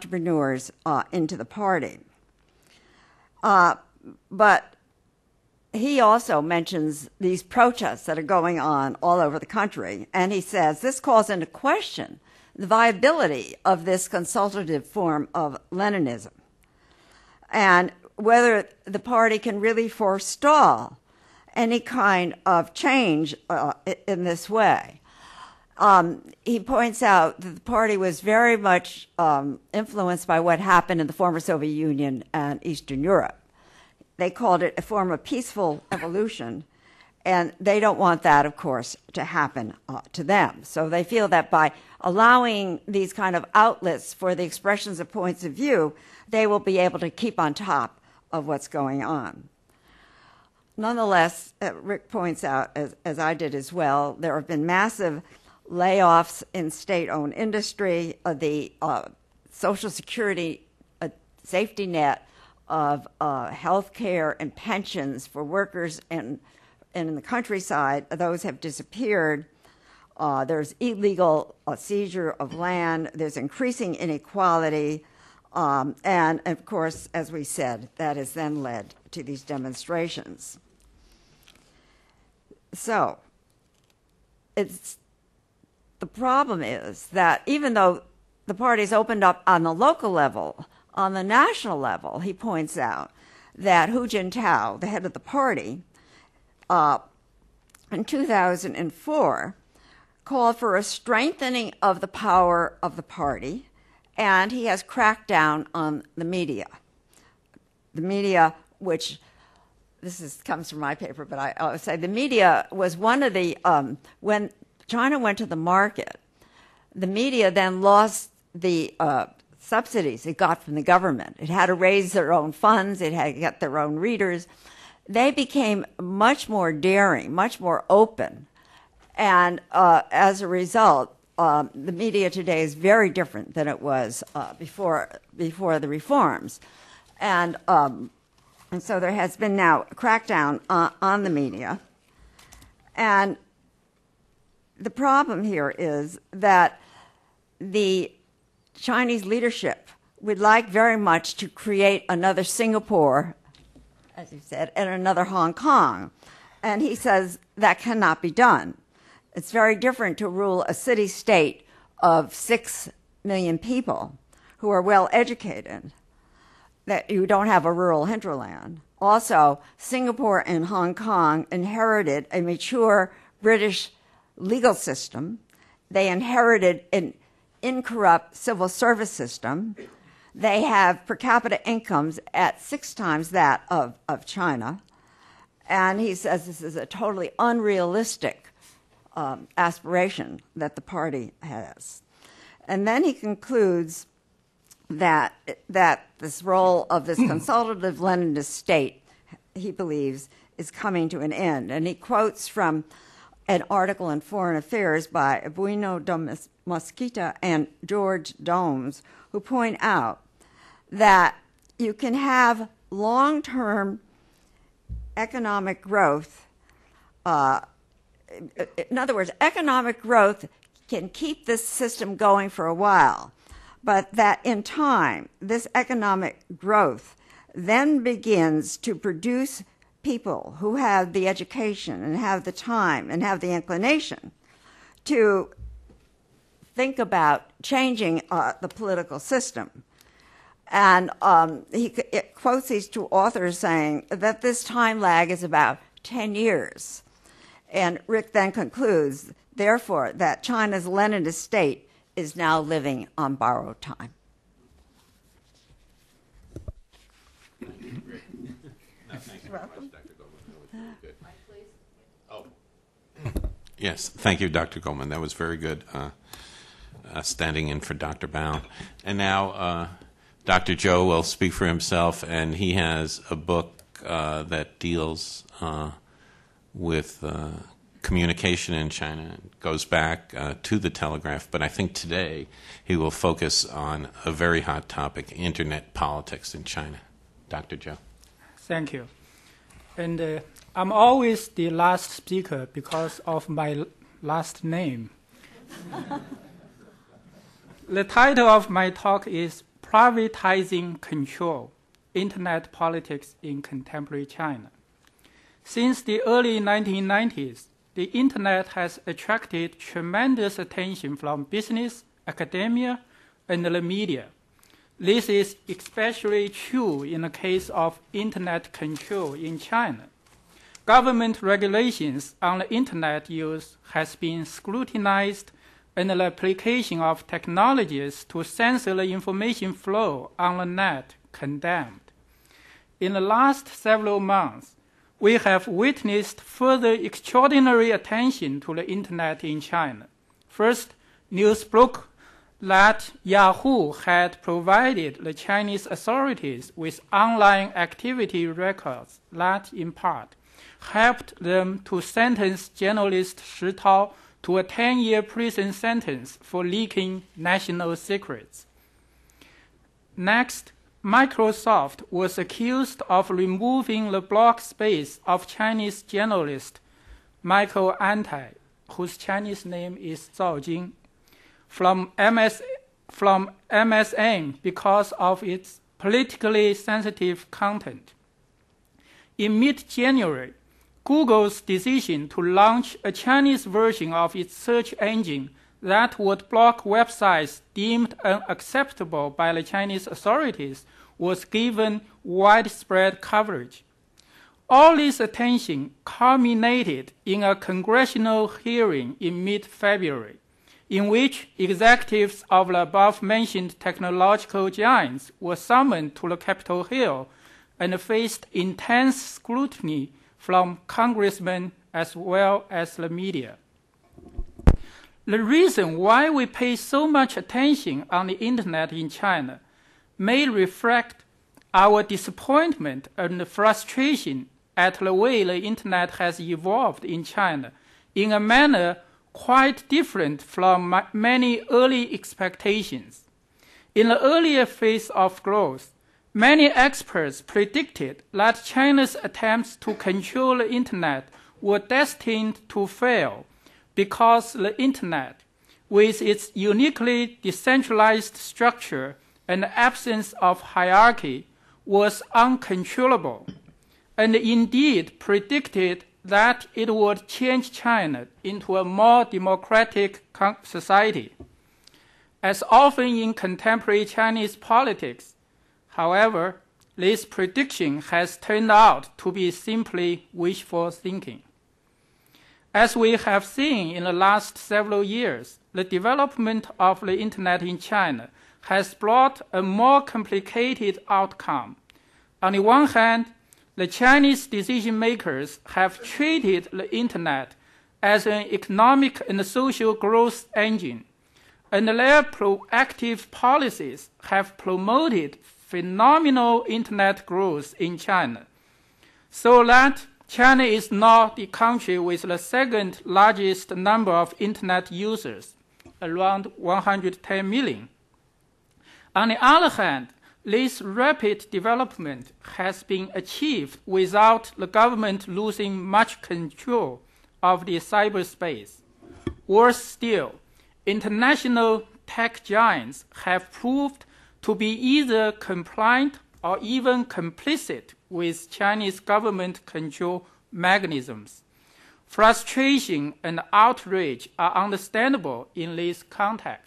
entrepreneurs uh, into the party. Uh, but he also mentions these protests that are going on all over the country, and he says this calls into question the viability of this consultative form of Leninism and whether the party can really forestall any kind of change uh, in this way. Um, he points out that the party was very much um, influenced by what happened in the former Soviet Union and Eastern Europe. They called it a form of peaceful evolution, and they don't want that, of course, to happen uh, to them. So they feel that by allowing these kind of outlets for the expressions of points of view, they will be able to keep on top of what's going on. Nonetheless, uh, Rick points out, as, as I did as well, there have been massive layoffs in state-owned industry. Uh, the uh, Social Security uh, safety net of uh, health care and pensions for workers and, and in the countryside, those have disappeared. Uh, there's illegal uh, seizure of land. There's increasing inequality. Um, and, of course, as we said, that has then led to these demonstrations. So it's, the problem is that even though the party's opened up on the local level, on the national level, he points out that Hu Jintao, the head of the party, uh, in two thousand four, called for a strengthening of the power of the party, and he has cracked down on the media. The media, which, this is, comes from my paper, but I, I'll say the media was one of the, um, when China went to the market, the media then lost the uh, subsidies it got from the government. It had to raise their own funds. It had to get their own readers. They became much more daring, much more open. And uh, as a result, um, the media today is very different than it was uh, before before the reforms. And, um, and so there has been now a crackdown uh, on the media. And the problem here is that the Chinese leadership would like very much to create another Singapore, as you said, and another Hong Kong. And he says that cannot be done. It's very different to rule a city-state of six million people who are well educated, that you don't have a rural hinterland. Also, Singapore and Hong Kong inherited a mature British legal system. They inherited an incorrupt civil service system. They have per capita incomes at six times that of, of China. And he says this is a totally unrealistic um, aspiration that the party has. And then he concludes that, that this role of this consultative Leninist state, he believes, is coming to an end. And he quotes from an article in Foreign Affairs by Bueno de Mosquita and George Domes, who point out that you can have long-term economic growth. Uh, in other words, economic growth can keep this system going for a while, but that in time, this economic growth then begins to produce people who have the education and have the time and have the inclination to think about changing uh, the political system. And um, he it quotes these two authors saying that this time lag is about ten years. And Rick then concludes, therefore, that China's Leninist state is now living on borrowed time. Welcome. Oh. Yes, thank you, Doctor Goldman. That was very good, uh, uh, standing in for Doctor Baum. And now uh, Doctor Zhou will speak for himself, and he has a book uh, that deals uh, with uh, communication in China. It goes back uh, to the telegraph, but I think today he will focus on a very hot topic, internet politics in China. Doctor Zhou. Thank you. And uh, I'm always the last speaker because of my last name. The title of my talk is Privatizing Control, Internet Politics in Contemporary China. Since the early nineteen nineties, the Internet has attracted tremendous attention from business, academia, and the media. This is especially true in the case of Internet control in China. Government regulations on the Internet use has been scrutinized, and the application of technologies to censor the information flow on the net condemned. In the last several months, we have witnessed further extraordinary attention to the Internet in China. First, news broke that Yahoo had provided the Chinese authorities with online activity records that, in part, helped them to sentence journalist Shi Tao to a ten-year prison sentence for leaking national secrets. Next, Microsoft was accused of removing the blog space of Chinese journalist Michael Antai, whose Chinese name is Zhao Jing, from M S, from M S N because of its politically sensitive content. In mid-January, Google's decision to launch a Chinese version of its search engine that would block websites deemed unacceptable by the Chinese authorities was given widespread coverage. All this attention culminated in a congressional hearing in mid-February, in which executives of the above-mentioned technological giants were summoned to the Capitol Hill and faced intense scrutiny from congressmen as well as the media. The reason why we pay so much attention on the Internet in China may reflect our disappointment and frustration at the way the Internet has evolved in China in a manner quite different from many early expectations. In the earlier phase of growth, many experts predicted that China's attempts to control the Internet were destined to fail because the Internet, with its uniquely decentralized structure and absence of hierarchy, was uncontrollable, and indeed predicted that it would change China into a more democratic society. As often in contemporary Chinese politics, however, this prediction has turned out to be simply wishful thinking. As we have seen in the last several years, the development of the Internet in China has brought a more complicated outcome. On the one hand, the Chinese decision makers have treated the Internet as an economic and social growth engine, and their proactive policies have promoted phenomenal Internet growth in China, so that China is now the country with the second largest number of Internet users, around one hundred ten million. On the other hand, this rapid development has been achieved without the government losing much control of the cyberspace. Worse still, international tech giants have proved to be either compliant or even complicit with Chinese government control mechanisms. Frustration and outrage are understandable in this context.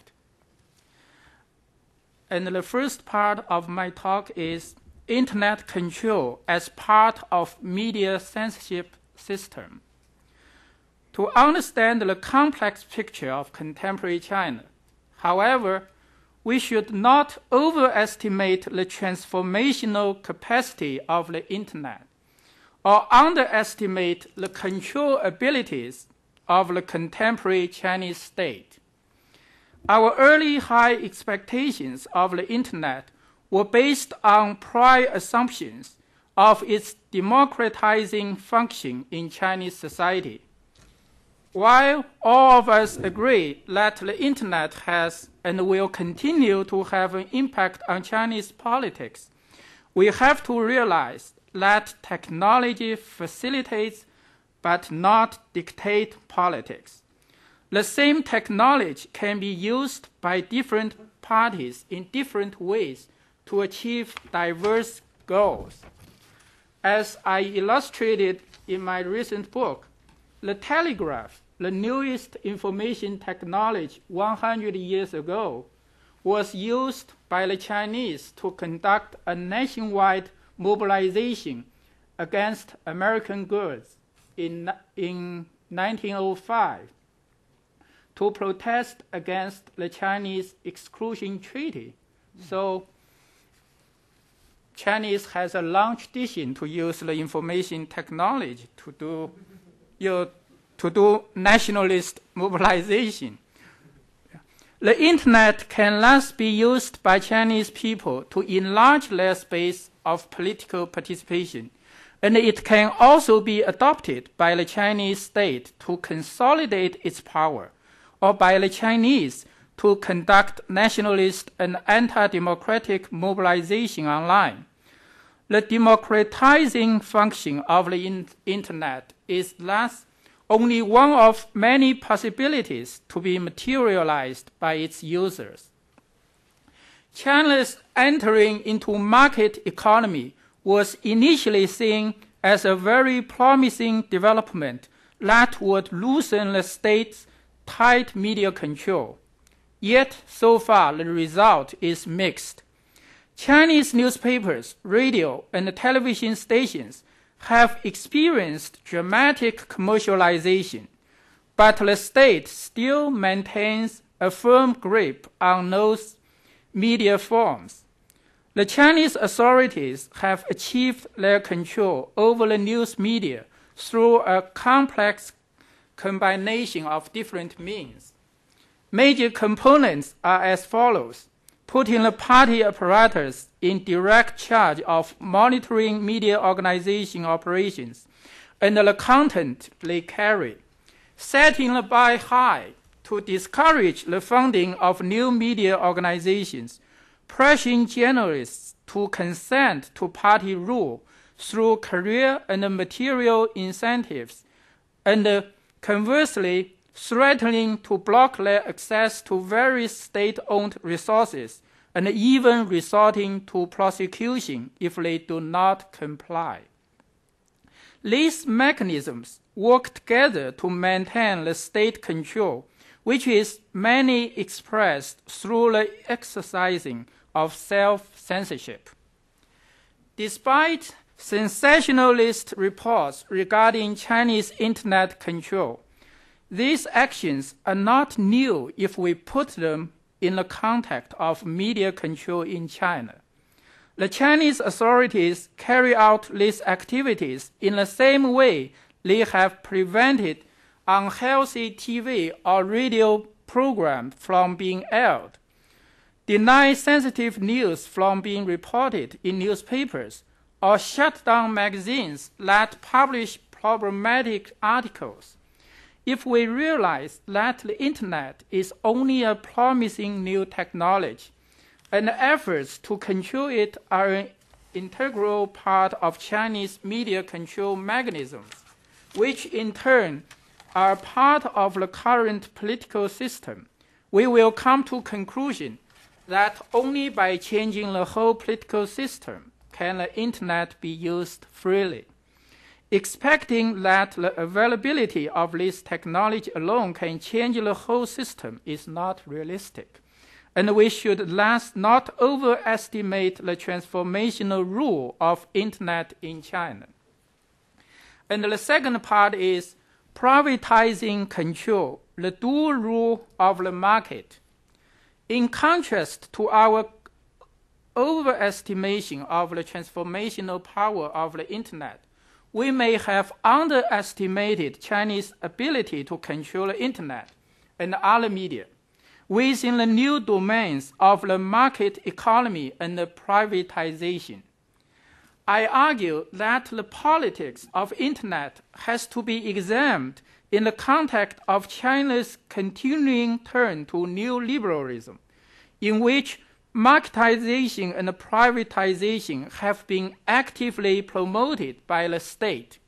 And the first part of my talk is Internet control as part of media censorship system. To understand the complex picture of contemporary China, however, we should not overestimate the transformational capacity of the Internet or underestimate the control abilities of the contemporary Chinese state. Our early high expectations of the Internet were based on prior assumptions of its democratizing function in Chinese society. While all of us agree that the Internet has and will continue to have an impact on Chinese politics, we have to realize that technology facilitates but not dictates politics. The same technology can be used by different parties in different ways to achieve diverse goals. As I illustrated in my recent book, the telegraph, the newest information technology one hundred years ago, was used by the Chinese to conduct a nationwide mobilization against American goods in, in nineteen oh five to protest against the Chinese exclusion treaty. So Chinese has a long tradition to use the information technology to do, you know, to do nationalist mobilization. The internet can thus be used by Chinese people to enlarge their space of political participation, and it can also be adopted by the Chinese state to consolidate its power, or by the Chinese to conduct nationalist and anti-democratic mobilization online. The democratizing function of the in internet is thus only one of many possibilities to be materialized by its users. China's entering into market economy was initially seen as a very promising development that would loosen the state's tight media control. Yet, so far, the result is mixed. Chinese newspapers, radio, and television stations have experienced dramatic commercialization, but the state still maintains a firm grip on those media forms. The Chinese authorities have achieved their control over the news media through a complex combination of different means. Major components are as follows: putting the party apparatus in direct charge of monitoring media organization operations and the content they carry, setting the bar high to discourage the funding of new media organizations, pressuring journalists to consent to party rule through career and material incentives, and conversely, threatening to block their access to various state-owned resources, and even resorting to prosecution if they do not comply. These mechanisms work together to maintain the state control, which is mainly expressed through the exercising of self-censorship. Despite sensationalist reports regarding Chinese internet control, these actions are not new if we put them in the context of media control in China. The Chinese authorities carry out these activities in the same way they have prevented unhealthy T V or radio programs from being aired, deny sensitive news from being reported in newspapers, or shut down magazines that publish problematic articles. If we realize that the internet is only a promising new technology, and efforts to control it are an integral part of Chinese media control mechanisms, which in turn are part of the current political system, we will come to the conclusion that only by changing the whole political system can the internet be used freely. Expecting that the availability of this technology alone can change the whole system is not realistic, and we should thus not overestimate the transformational role of internet in China. And the second part is privatizing control, the dual rule of the market. In contrast to our overestimation of the transformational power of the internet, we may have underestimated Chinese ability to control the internet and other media within the new domains of the market economy and the privatization. I argue that the politics of internet has to be examined in the context of China's continuing turn to neoliberalism, in which marketization and privatization have been actively promoted by the state.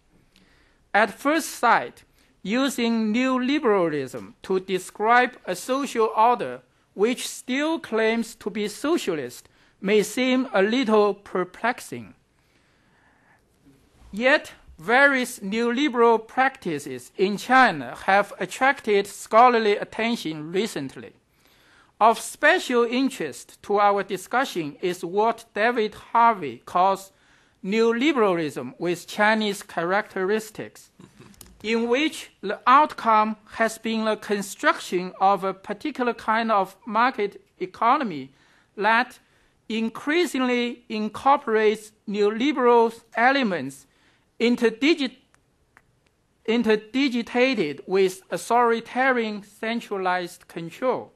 At first sight, using neoliberalism to describe a social order which still claims to be socialist may seem a little perplexing. Yet, various neoliberal practices in China have attracted scholarly attention recently. Of special interest to our discussion is what David Harvey calls neoliberalism with Chinese characteristics, in which the outcome has been the construction of a particular kind of market economy that increasingly incorporates neoliberal elements interdigit- interdigitated with authoritarian centralized control.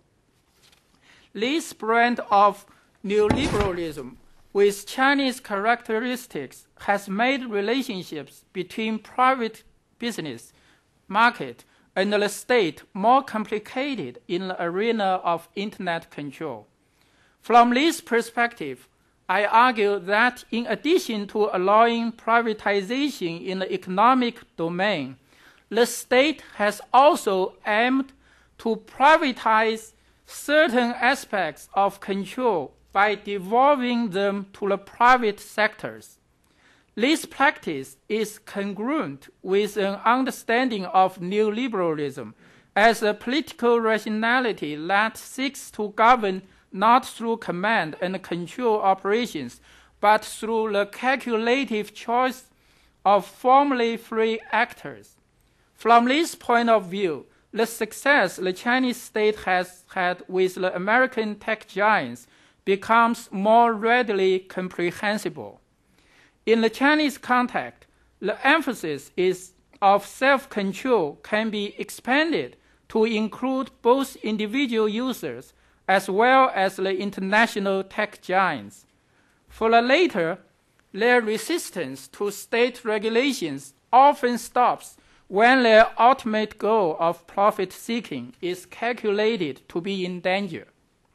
This brand of neoliberalism with Chinese characteristics has made relationships between private business, market, and the state more complicated in the arena of internet control. From this perspective, I argue that in addition to allowing privatization in the economic domain, the state has also aimed to privatize certain aspects of control by devolving them to the private sectors. This practice is congruent with an understanding of neoliberalism as a political rationality that seeks to govern not through command and control operations, but through the calculative choice of formally free actors. From this point of view, the success the Chinese state has had with the American tech giants becomes more readily comprehensible. In the Chinese context, the emphasis is of self-control can be expanded to include both individual users as well as the international tech giants. For the latter, their resistance to state regulations often stops when their ultimate goal of profit-seeking is calculated to be in danger.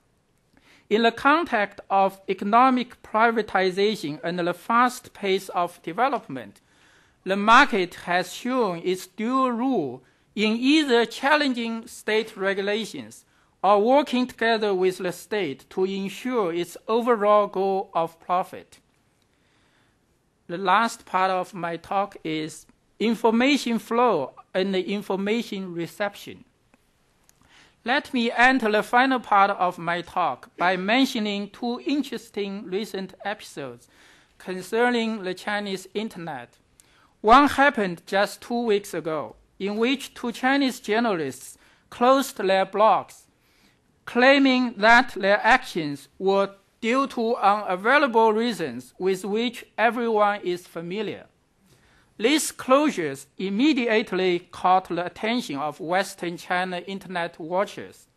In the context of economic privatization and the fast pace of development, the market has shown its dual role in either challenging state regulations or working together with the state to ensure its overall goal of profit. The last part of my talk is information flow and the information reception. Let me enter the final part of my talk by mentioning two interesting recent episodes concerning the Chinese internet. One happened just two weeks ago, in which two Chinese journalists closed their blogs, claiming that their actions were due to unavailable reasons with which everyone is familiar. These closures immediately caught the attention of Western China internet watchers.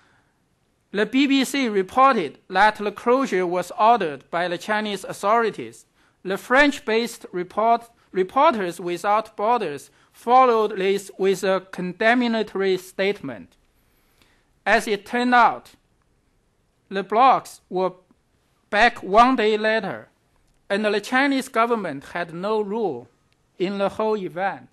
The B B C reported that the closure was ordered by the Chinese authorities. The French-based report, Reporters Without Borders followed this with a condemnatory statement. As it turned out, the blogs were back one day later, and the Chinese government had no role in the whole event.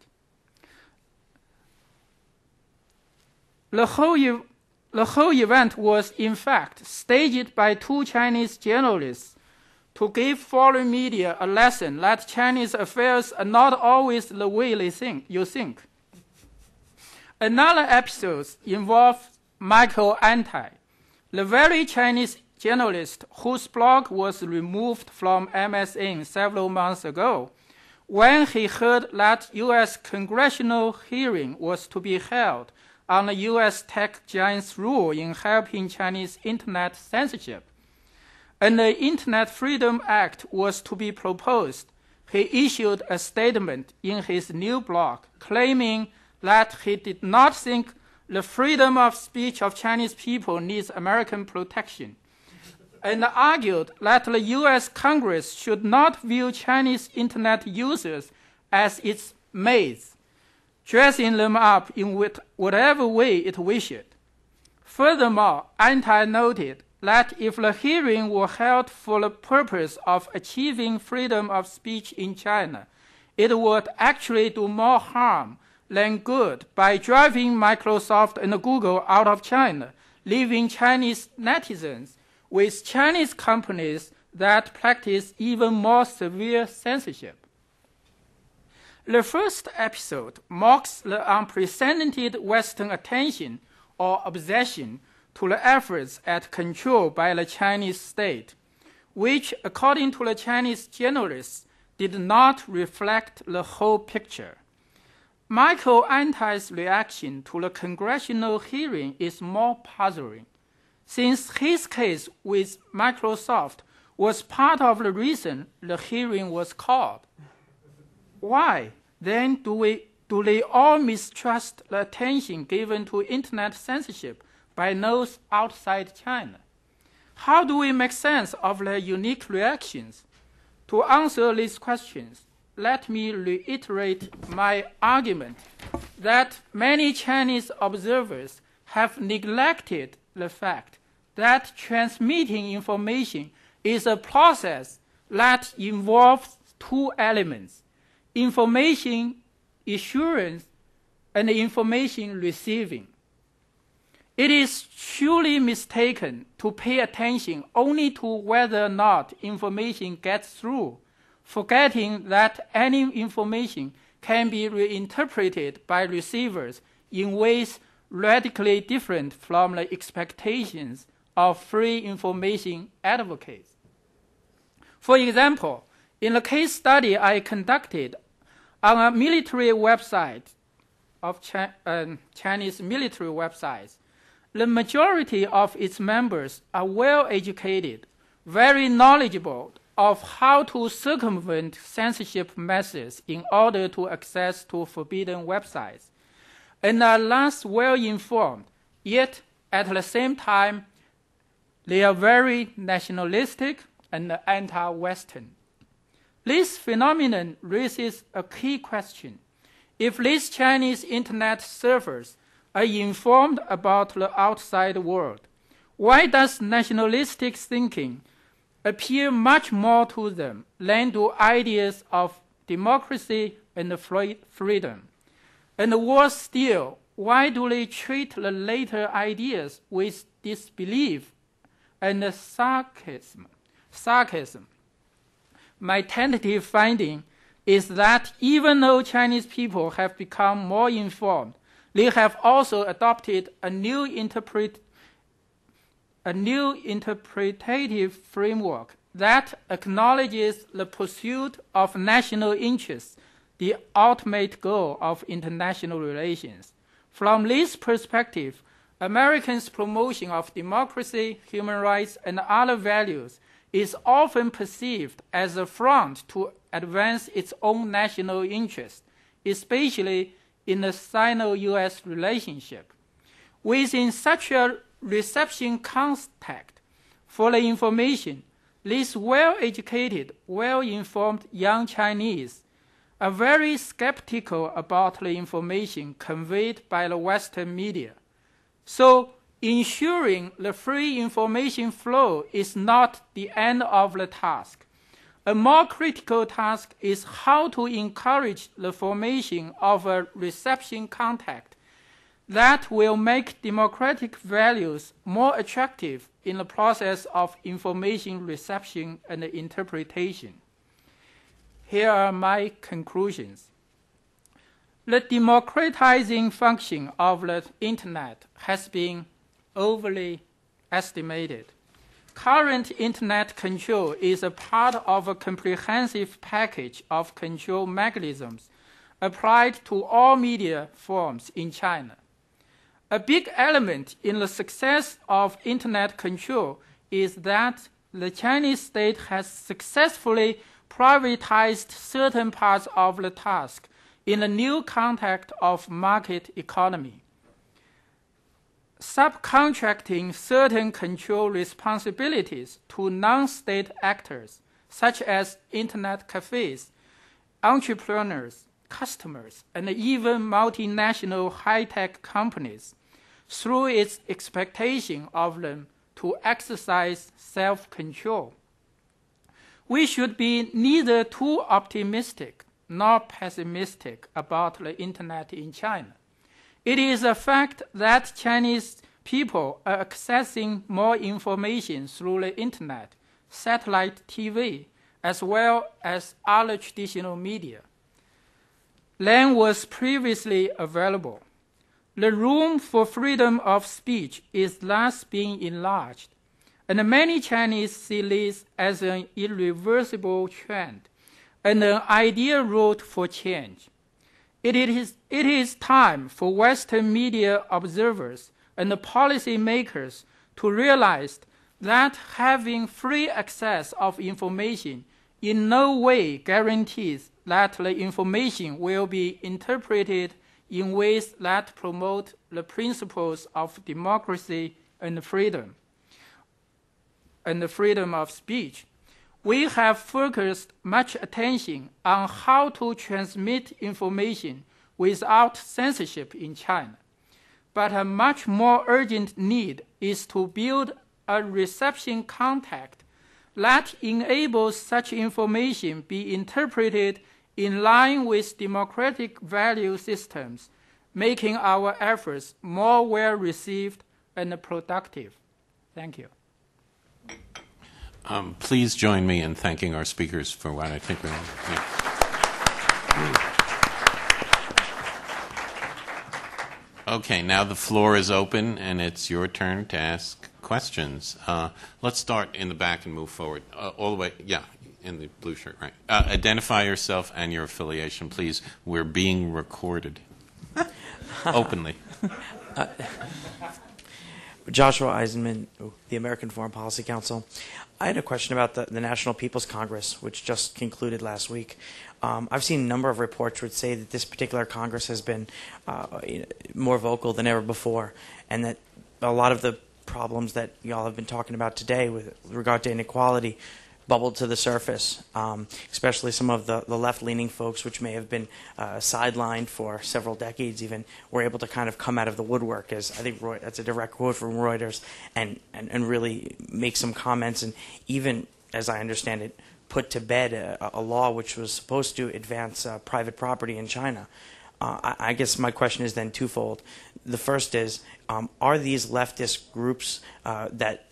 The whole, e- the whole event was, in fact, staged by two Chinese journalists to give foreign media a lesson that Chinese affairs are not always the way they think, you think. Another episode involved Michael Antai, the very Chinese journalist whose blog was removed from M S N several months ago, when he heard that U S congressional hearing was to be held on the U S tech giant's role in helping Chinese internet censorship, and the Internet Freedom Act was to be proposed, he issued a statement in his new blog claiming that he did not think the freedom of speech of Chinese people needs American protection, and argued that the U S Congress should not view Chinese internet users as its maids, dressing them up in whatever way it wished. Furthermore, Antai noted that if the hearing were held for the purpose of achieving freedom of speech in China, it would actually do more harm than good by driving Microsoft and Google out of China, leaving Chinese netizens with Chinese companies that practice even more severe censorship. The first episode marks the unprecedented Western attention or obsession to the efforts at control by the Chinese state, which, according to the Chinese journalists, did not reflect the whole picture. Michael Antai's reaction to the congressional hearing is more puzzling, since his case with Microsoft was part of the reason the hearing was called. Why, then, do, we, do they all mistrust the attention given to Internet censorship by those outside China? How do we make sense of their unique reactions? To answer these questions, let me reiterate my argument that many Chinese observers have neglected the fact that transmitting information is a process that involves two elements: information assurance and information receiving. It is surely mistaken to pay attention only to whether or not information gets through, forgetting that any information can be reinterpreted by receivers in ways radically different from the expectations of free information advocates. For example, in the case study I conducted on a military website of Chi- uh, Chinese military websites, the majority of its members are well educated, very knowledgeable of how to circumvent censorship methods in order to access to forbidden websites, and are less well informed, yet at the same time they are very nationalistic and anti-Western. This phenomenon raises a key question. If these Chinese internet surfers are informed about the outside world, why does nationalistic thinking appear much more to them than do ideas of democracy and freedom? And worse still, why do they treat the later ideas with disbelief and sarcasm? sarcasm? My tentative finding is that even though Chinese people have become more informed, they have also adopted a new interpret, a new interpretative framework that acknowledges the pursuit of national interests, the ultimate goal of international relations. From this perspective, Americans' promotion of democracy, human rights, and other values is often perceived as a front to advance its own national interests, especially in the Sino-U S relationship. Within such a reception context for the information, these well-educated, well-informed young Chinese are very skeptical about the information conveyed by the Western media. So, ensuring the free information flow is not the end of the task. A more critical task is how to encourage the formation of a reception contact that will make democratic values more attractive in the process of information reception and interpretation. Here are my conclusions. The democratizing function of the Internet has been overly estimated. Current Internet control is a part of a comprehensive package of control mechanisms applied to all media forms in China. A big element in the success of Internet control is that the Chinese state has successfully privatized certain parts of the task in the new context of market economy, subcontracting certain control responsibilities to non-state actors, such as internet cafes, entrepreneurs, customers, and even multinational high-tech companies, through its expectation of them to exercise self-control. We should be neither too optimistic nor pessimistic about the Internet in China. It is a fact that Chinese people are accessing more information through the Internet, satellite T V, as well as other traditional media. than was previously available. The room for freedom of speech is thus being enlarged, and many Chinese see this as an irreversible trend and an ideal route for change. It is, it is time for Western media observers and policymakers to realize that having free access of information in no way guarantees that the information will be interpreted in ways that promote the principles of democracy and freedom, and the freedom of speech. We have focused much attention on how to transmit information without censorship in China. But a much more urgent need is to build a reception contact that enables such information be interpreted in line with democratic value systems, making our efforts more well received and productive. Thank you. Um, please join me in thanking our speakers for what I think we're yeah. Okay, now the floor is open, and it's your turn to ask questions. Uh, let's start in the back and move forward. Uh, all the way, yeah, in the blue shirt, right. Uh, identify yourself and your affiliation, please. We're being recorded openly. Uh, Joshua Eisenman, the American Foreign Policy Council. I had a question about the, the National People's Congress, which just concluded last week. Um, I've seen a number of reports which say that this particular Congress has been uh, more vocal than ever before, and that a lot of the problems that y'all have been talking about today with regard to inequality bubbled to the surface, um, especially some of the, the left-leaning folks, which may have been uh, sidelined for several decades even, were able to kind of come out of the woodwork, as I think Roy, that's a direct quote from Reuters, and, and, and really make some comments, and even, as I understand it, put to bed a, a law which was supposed to advance uh, private property in China. Uh, I, I guess my question is then twofold. The first is, um, are these leftist groups uh, that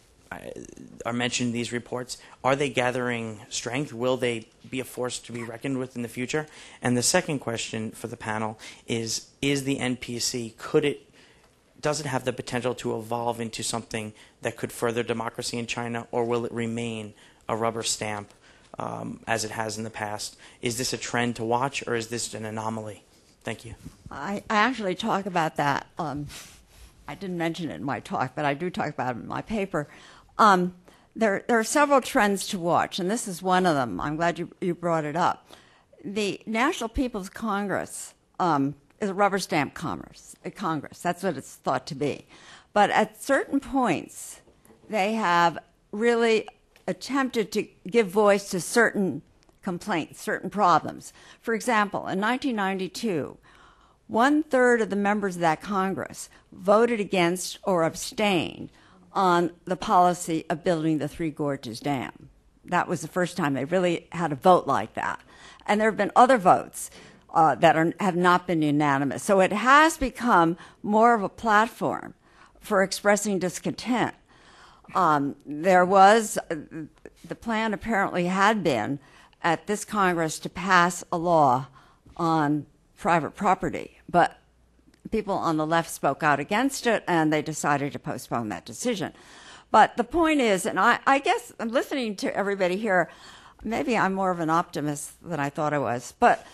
are mentioned in these reports, are they gathering strength? Will they be a force to be reckoned with in the future? And the second question for the panel is, is the N P C, could it, does it have the potential to evolve into something that could further democracy in China, or will it remain a rubber stamp um, as it has in the past? Is this a trend to watch, or is this an anomaly? Thank you. I, I actually talk about that. Um, I didn't mention it in my talk, but I do talk about it in my paper. Um, there, there are several trends to watch, and this is one of them. I'm glad you, you brought it up. The National People's Congress um, is a rubber stamp commerce, a Congress. That's what it's thought to be. But at certain points, they have really attempted to give voice to certain complaints, certain problems. For example, in nineteen ninety-two, one-third of the members of that Congress voted against or abstained on the policy of building the Three Gorges Dam. That was the first time they really had a vote like that. And there have been other votes uh, that are, have not been unanimous. So it has become more of a platform for expressing discontent. Um, there was, uh, the plan apparently had been at this Congress to pass a law on private property, but people on the left spoke out against it, and they decided to postpone that decision. But the point is, and I, I guess I'm listening to everybody here, maybe I'm more of an optimist than I thought I was, but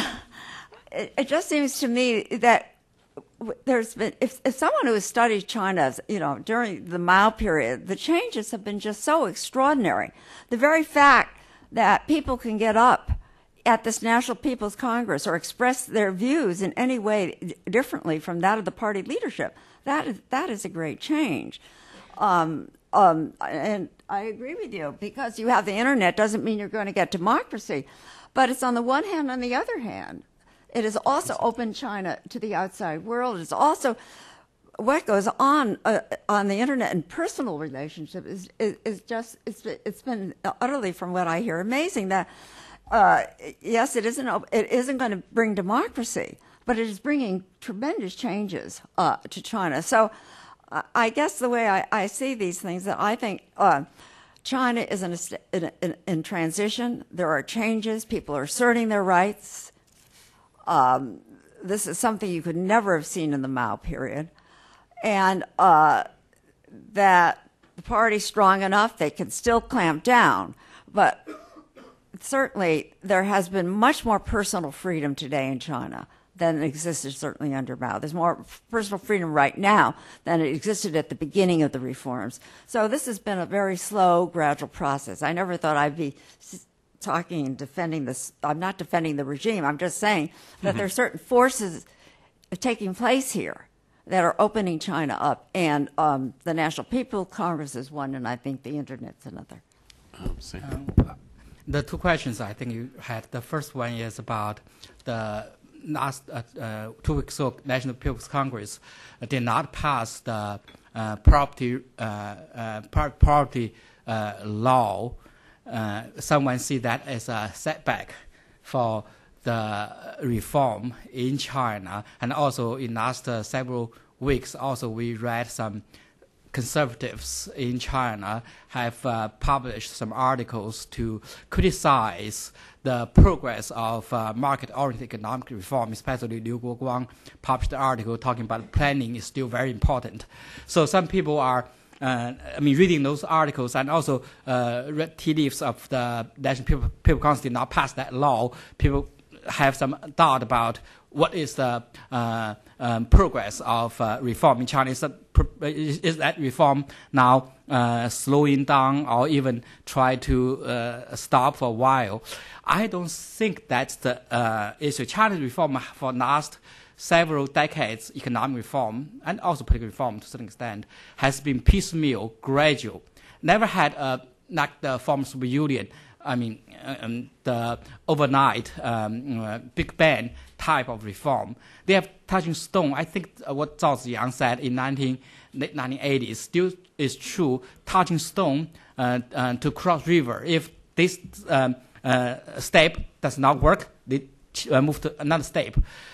it, it just seems to me that there's been, if, if someone who has studied China, you know, during the Mao period, the changes have been just so extraordinary. The very fact that people can get up at this National People's Congress or express their views in any way differently from that of the party leadership, that is, that is a great change. Um, um, and I agree with you, because you have the internet doesn't mean you're going to get democracy. But it's on the one hand, on the other hand, it has also opened China to the outside world. It's also, what goes on uh, on the internet and personal relationship is, is, is just, it's, it's been utterly, from what I hear, amazing that Uh, yes, it isn't. It isn't going to bring democracy, but it is bringing tremendous changes uh, to China. So, uh, I guess the way I, I see these things, that I think uh, China is in, a, in, in, in transition. There are changes. People are asserting their rights. Um, this is something you could never have seen in the Mao period. And uh, that the party's strong enough, they can still clamp down. But certainly there has been much more personal freedom today in China than existed certainly under Mao. There's more personal freedom right now than it existed at the beginning of the reforms. So this has been a very slow, gradual process. I never thought I'd be talking and defending this. I'm not defending the regime. I'm just saying that mm-hmm. there are certain forces taking place here that are opening China up. And um, the National People's Congress is one, and I think the Internet's another. Oh, see. Um, the two questions I think you had, the first one is about the last uh, uh, two weeks ago, National People's Congress did not pass the uh, property uh, uh, property uh, law. Uh, someone see that as a setback for the reform in China, and also in last uh, several weeks, also we read some conservatives in China have uh, published some articles to criticize the progress of uh, market-oriented economic reform, especially Liu Guoguang published an article talking about planning is still very important. So some people are, uh, I mean, reading those articles and also uh, read tea leaves of the National People, People Council did not pass that law. People have some doubt about what is the uh, um, progress of uh, reform in China. Is that, is, is that reform now uh, slowing down or even try to uh, stop for a while? I don't think that's the uh, issue. China's reform for the last several decades, economic reform and also political reform to a certain extent, has been piecemeal, gradual. Never had a, like the former Soviet Union, I mean, um, the overnight um, uh, Big Bang type of reform. They have touching stone. I think uh, what Zhao Ziyang said in nineteen, late nineteen eighties still is true. Touching stone uh, uh, to cross river. If this um, uh, step does not work, they uh, move to another step.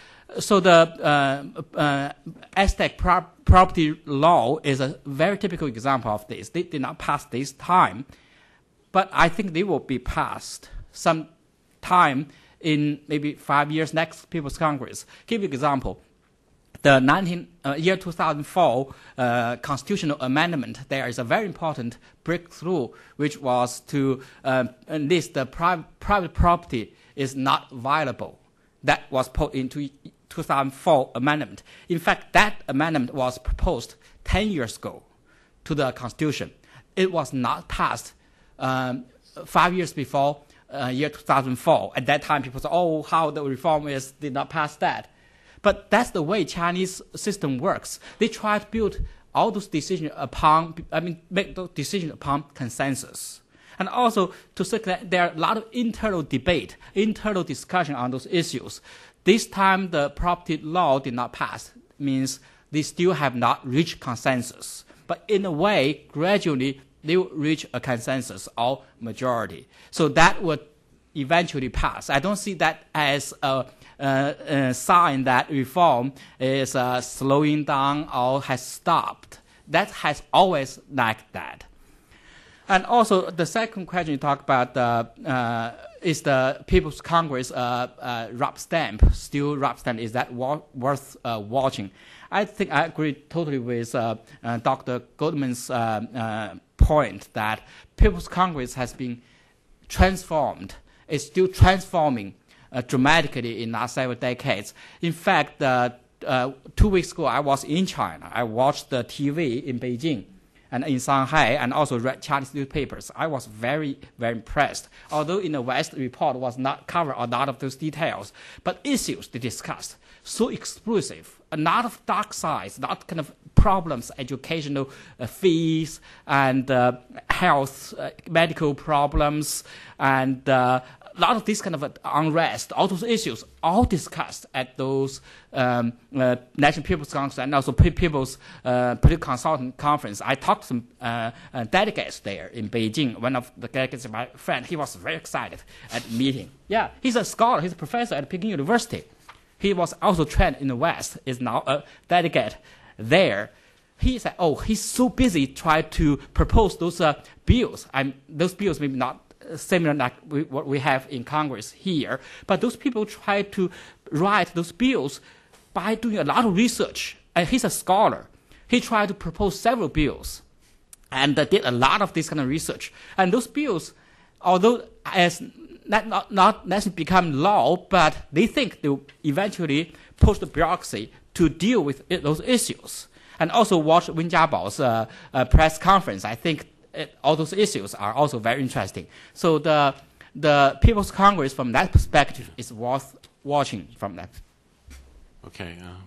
So the uh, uh, Aztec pro- property law is a very typical example of this. They did not pass this time, but I think they will be passed some time in maybe five years next People's Congress. Give you an example. The nineteen, uh, year two thousand four uh, constitutional amendment, there is a very important breakthrough, which was to uh, list the private, private property is not violable. That was put into two thousand four amendment. In fact, that amendment was proposed ten years ago to the Constitution. It was not passed um, five years before uh, year two thousand four. At that time, people said, oh, how the reform is, did not pass that. But that's the way Chinese system works. They try to build all those decisions upon, I mean, make those decisions upon consensus. And also, to say that there are a lot of internal debate, internal discussion on those issues. This time, the property law did not pass, means they still have not reached consensus. But in a way, gradually, they will reach a consensus or majority. So that would eventually pass. I don't see that as a, a, a sign that reform is uh, slowing down or has stopped. That has always like that. And also, the second question you talk about uh, uh, is the People's Congress uh, uh, rubber stamp, still rubber stamp, is that wa- worth uh, watching? I think I agree totally with uh, uh, Doctor Goldman's uh, uh, point that People's Congress has been transformed. It's still transforming uh, dramatically in the last several decades. In fact, uh, uh, two weeks ago, I was in China. I watched the T V in Beijing and in Shanghai, and also read Chinese newspapers. I was very, very impressed. Although in the West, the report was not cover a lot of those details, but issues they discussed, so exclusive, a lot of dark sides, a lot of kind of problems, educational uh, fees, and uh, health, uh, medical problems, and uh, a lot of this kind of uh, unrest, all those issues, all discussed at those um, uh, National People's Congress and also People's uh, Political Consultant Conference. I talked to some uh, uh, delegates there in Beijing. One of the delegates, my friend, he was very excited at the meeting. Yeah, he's a scholar, he's a professor at Peking University. He was also trained in the West, is now a delegate there. He said, oh, he's so busy trying to propose those uh, bills. I'm, those bills maybe not similar like we, what we have in Congress here. But those people try to write those bills by doing a lot of research. And he's a scholar. He tried to propose several bills and uh, did a lot of this kind of research. And those bills, although as not, not, not necessarily become law, but they think they will eventually push the bureaucracy to deal with it, those issues. And also watch Wen Jiabao's uh, uh, press conference. I think it, all those issues are also very interesting. So the the People's Congress, from that perspective, is worth watching from that. Okay. Um,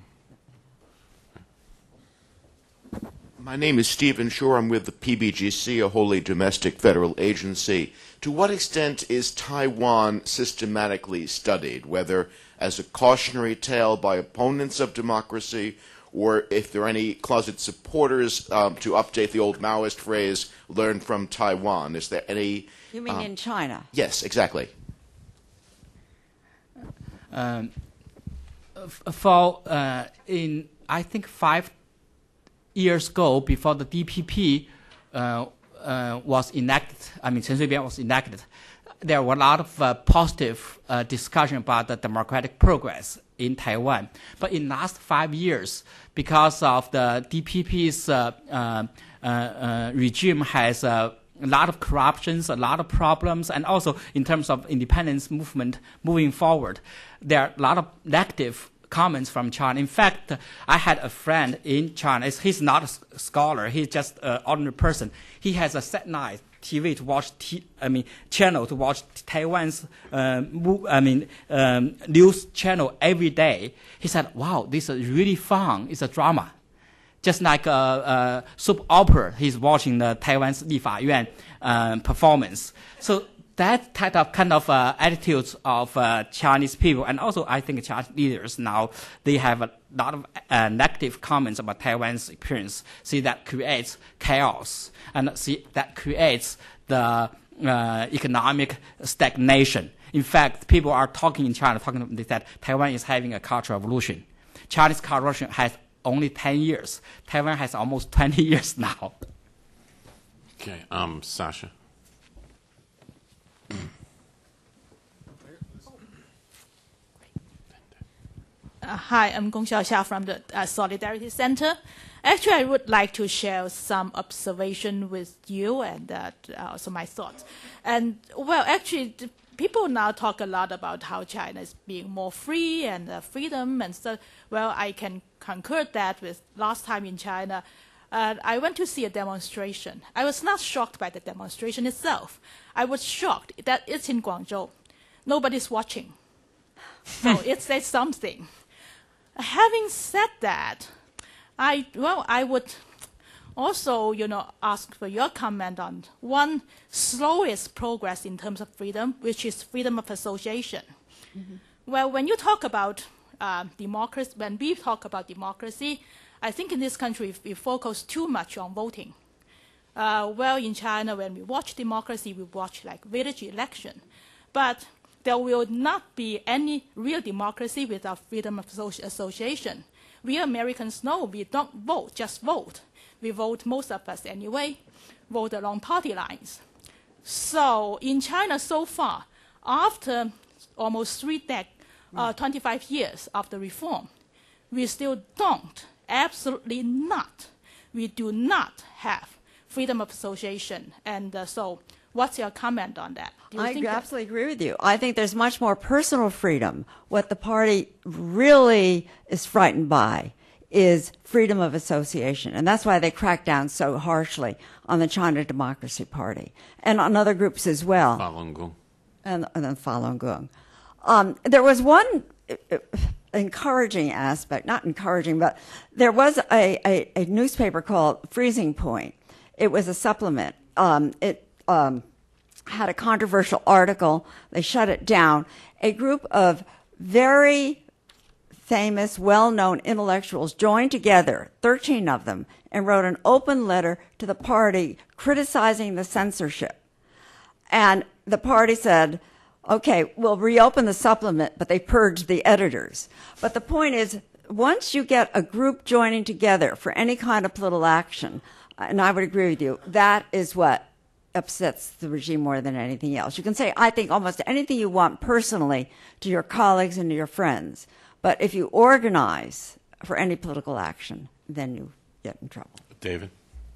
My name is Stephen Shore. I'm with the P B G C, a wholly domestic federal agency. To what extent is Taiwan systematically studied, whether as a cautionary tale by opponents of democracy, or if there are any closet supporters, um, to update the old Maoist phrase, learn from Taiwan? Is there any... You mean um, in China? Yes, exactly. Um, for uh, in I think five years ago, before the D P P uh, uh, was enacted, I mean Chen Shui-bian was enacted, there were a lot of uh, positive uh, discussion about the democratic progress in Taiwan. But in the last five years, because of the D P P's uh, uh, uh, uh, regime has uh, a lot of corruptions, a lot of problems, and also in terms of independence movement moving forward, there are a lot of negative comments from China. In fact, I had a friend in China. He's not a scholar. He's just an ordinary person. He has a satellite T V to watch, t- I mean, channel to watch Taiwan's, uh, I mean, um, news channel every day. He said, "Wow, this is really fun. It's a drama." Just like a, a soap opera, he's watching the Taiwan's 立法院 uh, performance. So that type of kind of uh, attitudes of uh, Chinese people, and also I think Chinese leaders now, they have a lot of uh, negative comments about Taiwan's experience. See, that creates chaos, and see that creates the uh, economic stagnation. In fact, people are talking in China, talking that Taiwan is having a cultural revolution. Chinese cultural revolution has only ten years. Taiwan has almost twenty years now. okay. Um, Sasha. Uh, hi, I'm Gong Xiaoxia from the uh, Solidarity Center. Actually, I would like to share some observation with you and uh, also my thoughts. And, well, actually, the people now talk a lot about how China is being more free and uh, freedom and so. Well, I can concur that with last time in China, uh, I went to see a demonstration. I was not shocked by the demonstration itself. I was shocked that it's in Guangzhou. Nobody's watching. So it says something. Having said that, I well, I would also, you know, ask for your comment on one slowest progress in terms of freedom, which is freedom of association. Mm-hmm. Well, when you talk about um, democracy, when we talk about democracy, I think in this country we focus too much on voting. Uh, well, in China, when we watch democracy, we watch like village election, but there will not be any real democracy without freedom of association. We Americans know we don't vote, just vote. We vote, most of us anyway, vote along party lines. So in China so far, after almost three dec- uh, twenty-five years of the reform, we still don't, absolutely not. We do not have freedom of association. And uh, so what's your comment on that? Do you I think absolutely that- agree with you. I think there's much more personal freedom. What the party really is frightened by is freedom of association. And that's why they crack down so harshly on the China Democracy Party and on other groups as well. Falun Gong. And, and then Falun Gong. Um, there was one uh, encouraging aspect, not encouraging, but there was a, a, a newspaper called Freezing Point. It was a supplement. Um, it um, had a controversial article. They shut it down. A group of very famous, well-known intellectuals joined together, thirteen of them, and wrote an open letter to the party criticizing the censorship. And the party said, okay, we'll reopen the supplement, but they purged the editors. But the point is, once you get a group joining together for any kind of political action, and I would agree with you, that is what upsets the regime more than anything else. You can say, I think, almost anything you want personally to your colleagues and to your friends. But if you organize for any political action, then you get in trouble. David?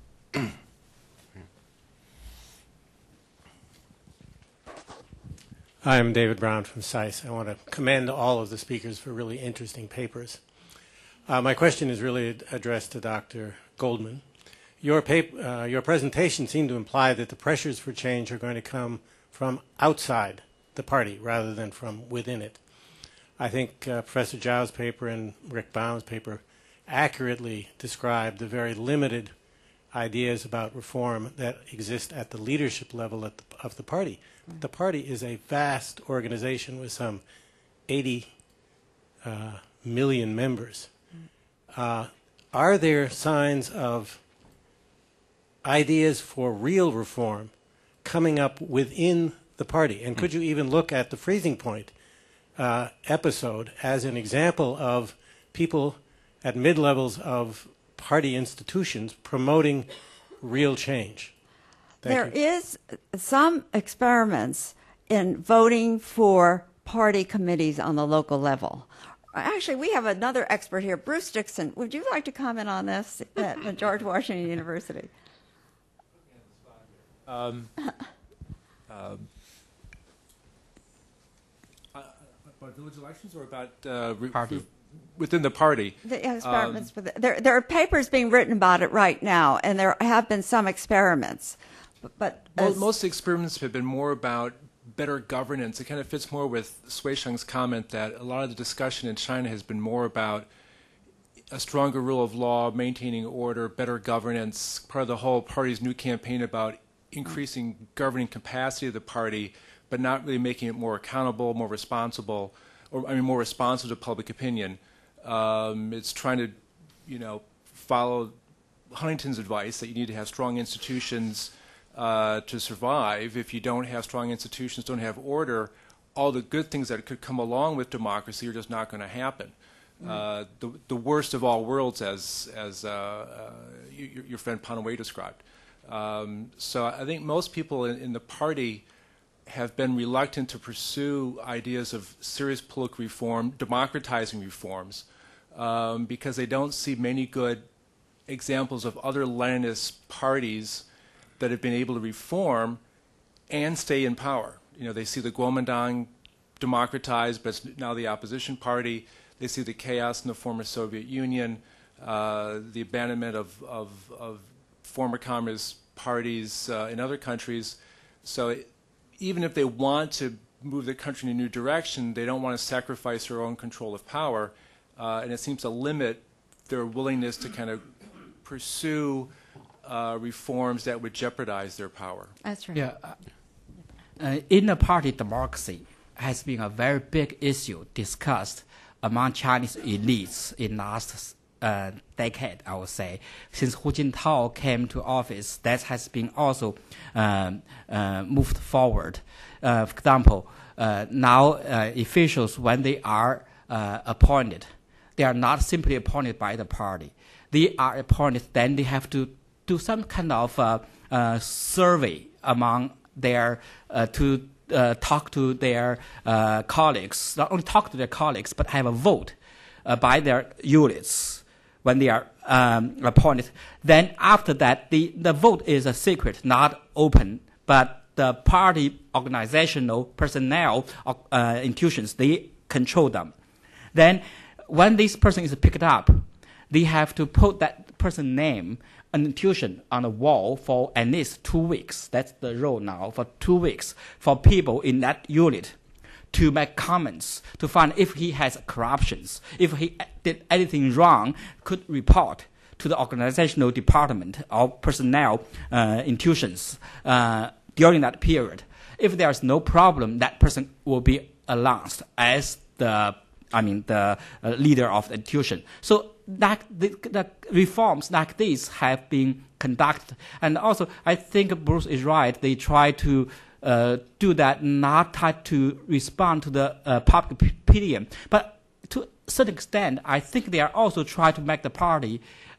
Hi, I'm David Brown from S I C E. I want to commend all of the speakers for really interesting papers. Uh, my question is really ad addressed to Doctor Goldman. Your, paper, uh, your presentation seemed to imply that the pressures for change are going to come from outside the party rather than from within it. I think uh, Professor Zhao's paper and Rick Baum's paper accurately describe the very limited ideas about reform that exist at the leadership level at the, of the party. The party is a vast organization with some eighty uh, million members. Uh, are there signs of ideas for real reform coming up within the party? And could you even look at the freezing point uh, episode as an example of people at mid-levels of party institutions promoting real change? Thank There you. is some experiments in voting for party committees on the local level. Actually, we have another expert here, Bruce Dixon. Would you like to comment on this at George Washington University? Um, um, uh, about village elections or about uh, re Party. within the party? The experiments for the, there, there are papers being written about it right now, and there have been some experiments. But, but Well, as- most of the experiments have been more about better governance. It kind of fits more with Sui Sheng's comment that a lot of the discussion in China has been more about a stronger rule of law, maintaining order, better governance. Part of the whole party's new campaign about increasing governing capacity of the party, but not really making it more accountable, more responsible, or I mean more responsive to public opinion. Um, it's trying to, you know, follow Huntington's advice that you need to have strong institutions uh, to survive. If you don't have strong institutions, don't have order, all the good things that could come along with democracy are just not going to happen. Uh, the, the worst of all worlds, as, as uh, uh, you, your friend Panaway described. Um, so I think most people in, in the party have been reluctant to pursue ideas of serious political reform, democratizing reforms, um, because they don't see many good examples of other Leninist parties that have been able to reform and stay in power. You know, they see the Kuomintang democratized, but it's now the opposition party. They see the chaos in the former Soviet Union, uh, the abandonment of, of, of former communist parties uh, in other countries. So it, even if they want to move the country in a new direction, they don't want to sacrifice their own control of power, uh, and it seems to limit their willingness to kind of pursue uh, reforms that would jeopardize their power. That's right. Yeah, uh, uh, inner party democracy has been a very big issue discussed among Chinese elites in last uh, decade, I would say. Since Hu Jintao came to office, that has been also um, uh, moved forward. Uh, for example, uh, now uh, officials, when they are uh, appointed, they are not simply appointed by the party. They are appointed, then they have to do some kind of uh, uh, survey among their, uh, to uh, talk to their uh, colleagues, not only talk to their colleagues, but have a vote uh, by their units when they are um, appointed. Then after that, the, the vote is a secret, not open, but the party organizational personnel uh, institutions, they control them. Then when this person is picked up, they have to put that person's name, an institution on the wall for at least two weeks. That's the rule now, for two weeks, for people in that unit to make comments, to find if he has corruptions, if he did anything wrong, could report to the organizational department or personnel uh, institutions uh, during that period. If there's no problem, that person will be announced as the, I mean, the uh, leader of the institution. So that the, the reforms like this have been conducted, and also I think Bruce is right. They try to uh, do that, not try to respond to the uh, public opinion, but to a certain extent, I think they are also trying to make the party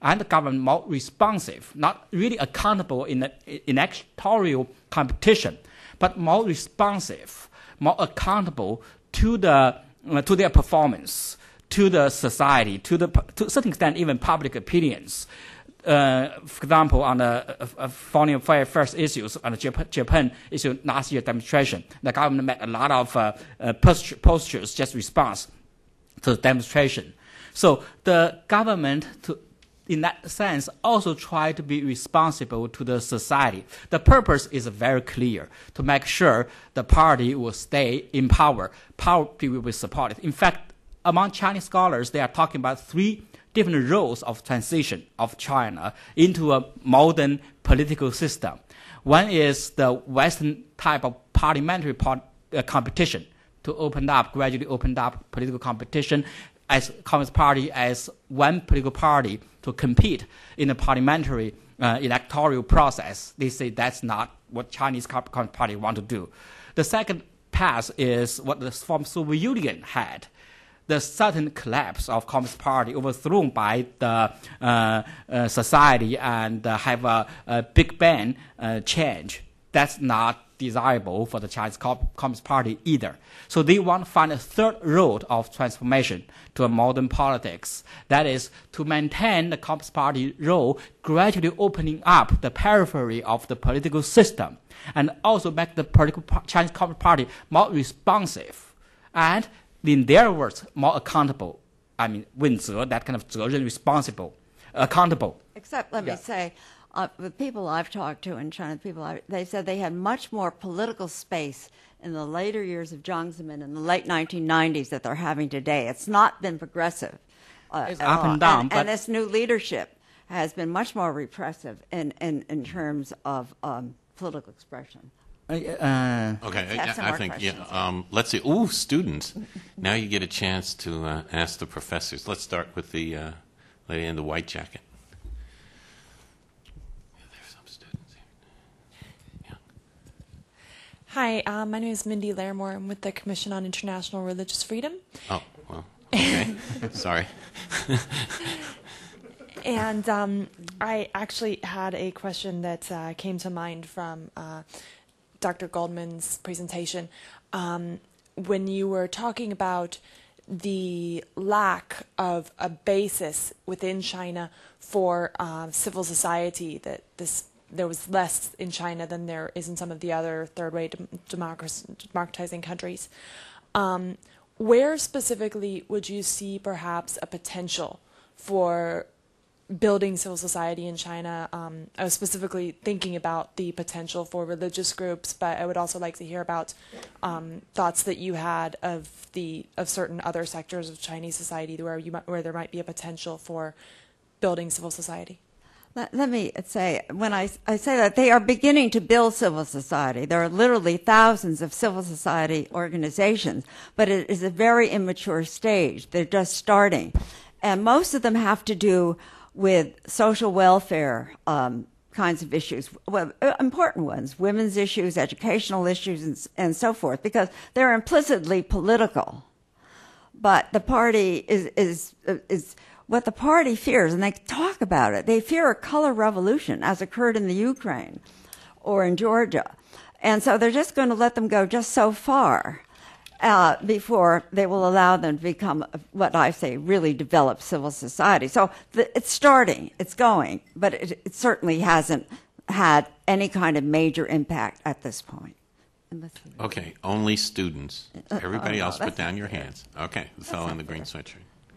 and the government more responsive, not really accountable in the electoral competition, but more responsive, more accountable to the uh, to their performance, to the society, to the to a certain extent even public opinions. Uh, for example, on the uh, uh, foreign affairs issues, on the Japan, Japan issue last year demonstration, the government made a lot of uh, uh, posture, postures, just response to the demonstration. So the government, to, in that sense, also try to be responsible to the society. The purpose is very clear, to make sure the party will stay in power. Power will be supported. In fact, among Chinese scholars, they are talking about three different roles of transition of China into a modern political system. One is the Western type of parliamentary part, uh, competition, to open up, gradually open up political competition as Communist Party as one political party to compete in the parliamentary uh, electoral process. They say that's not what Chinese Communist Party want to do. The second path is what the former Soviet Union had. The sudden collapse of Communist Party overthrown by the uh, uh, society and uh, have a, a Big Bang uh, change. That's not desirable for the Chinese Communist Party either. So they want to find a third road of transformation to a modern politics. That is to maintain the Communist Party role, gradually opening up the periphery of the political system, and also make the political Chinese Communist Party more responsive and, in their words, more accountable. I mean, 问责, that kind of 责任, responsible, accountable. Except, let Yeah. me say, uh, the people I've talked to in China, people I, they said they had much more political space in the later years of Jiang Zemin in the late nineteen nineties that they're having today. It's not been progressive. Uh, It's at up all. and down, And, but- and this new leadership has been much more repressive in, in, in terms of um, political expression. Uh, uh, Okay, Let's have I, some I more think, yeah, questions. um, let's see. Ooh, students. Now you get a chance to uh, ask the professors. Let's start with the uh, lady in the white jacket. Yeah, there's some students here. Yeah. Hi, uh, my name is Mindy Larimore. I'm with the Commission on International Religious Freedom. Oh, well, okay. Sorry. And um, I actually had a question that uh, came to mind from uh, Doctor Goldman's presentation. Um, when you were talking about the lack of a basis within China for uh, civil society, that this there was less in China than there is in some of the other third-rate dem- democracy, democratizing countries. Um, where specifically would you see perhaps a potential for building civil society in China? Um, I was specifically thinking about the potential for religious groups, but I would also like to hear about um, thoughts that you had of the of certain other sectors of Chinese society where you might, where there might be a potential for building civil society. Let, let me say, when I, I say that, they are beginning to build civil society. There are literally thousands of civil society organizations, but it is a very immature stage. They're just starting. And most of them have to do with social welfare um, kinds of issues, well, important ones, women's issues, educational issues, and, and so forth, because they're implicitly political. But the party is, is, is what the party fears, and they talk about it. They fear a color revolution, as occurred in the Ukraine or in Georgia. And so they're just going to let them go just so far uh, before they will allow them to become what I say really developed civil society. So the, it's starting, it's going, but it, it certainly hasn't had any kind of major impact at this point. Okay, only students. Everybody oh, no, else, put that's down not your fair. hands. Okay, the fellow in the green sweatshirt.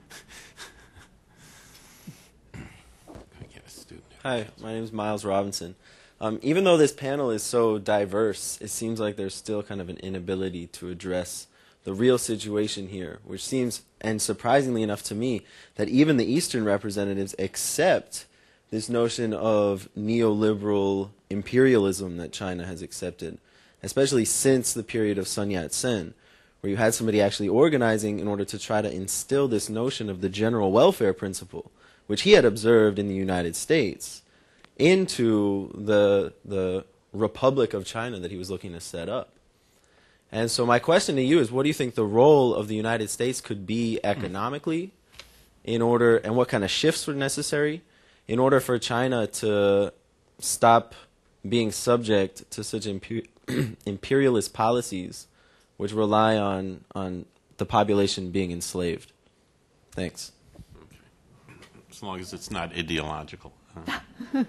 Hi, my name is Miles Robinson. Um, even though this panel is so diverse, it seems like there's still kind of an inability to address the real situation here, which seems, and surprisingly enough to me, that even the Eastern representatives accept this notion of neoliberal imperialism that China has accepted, especially since the period of Sun Yat-sen, where you had somebody actually organizing in order to try to instill this notion of the general welfare principle, which he had observed in the United States, into the the Republic of China that he was looking to set up. And so my question to you is, what do you think the role of the United States could be economically in order, and what kind of shifts were necessary in order for China to stop being subject to such imper- imperialist policies which rely on, on the population being enslaved? Thanks. Okay. As long as it's not ideological. Huh?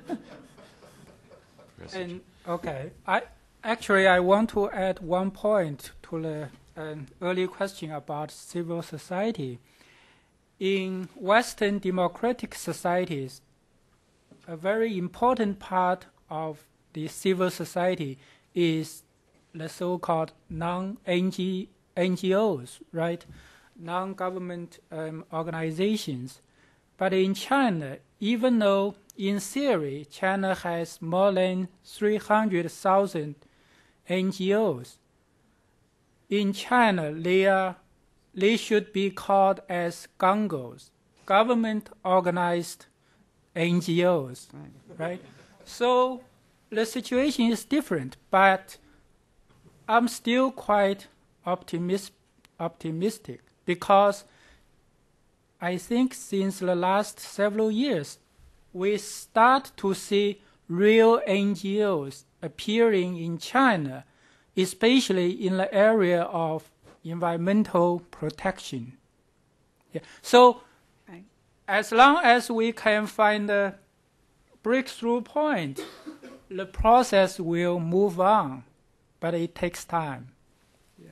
And okay, I actually I want to add one point to the an earlier question about civil society. In Western democratic societies, a very important part of the civil society is the so-called non-N G Os, right? Non-government um, organizations. But in China, even though in theory China has more than three hundred thousand N G Os, in China they are they should be called as gongos, government organized N G Os, right? right? So the situation is different, but I'm still quite optimist, optimistic because I think since the last several years, we start to see real N G Os appearing in China, especially in the area of environmental protection. Yeah. So Right. as long as we can find a breakthrough point, the process will move on, but it takes time. Yes.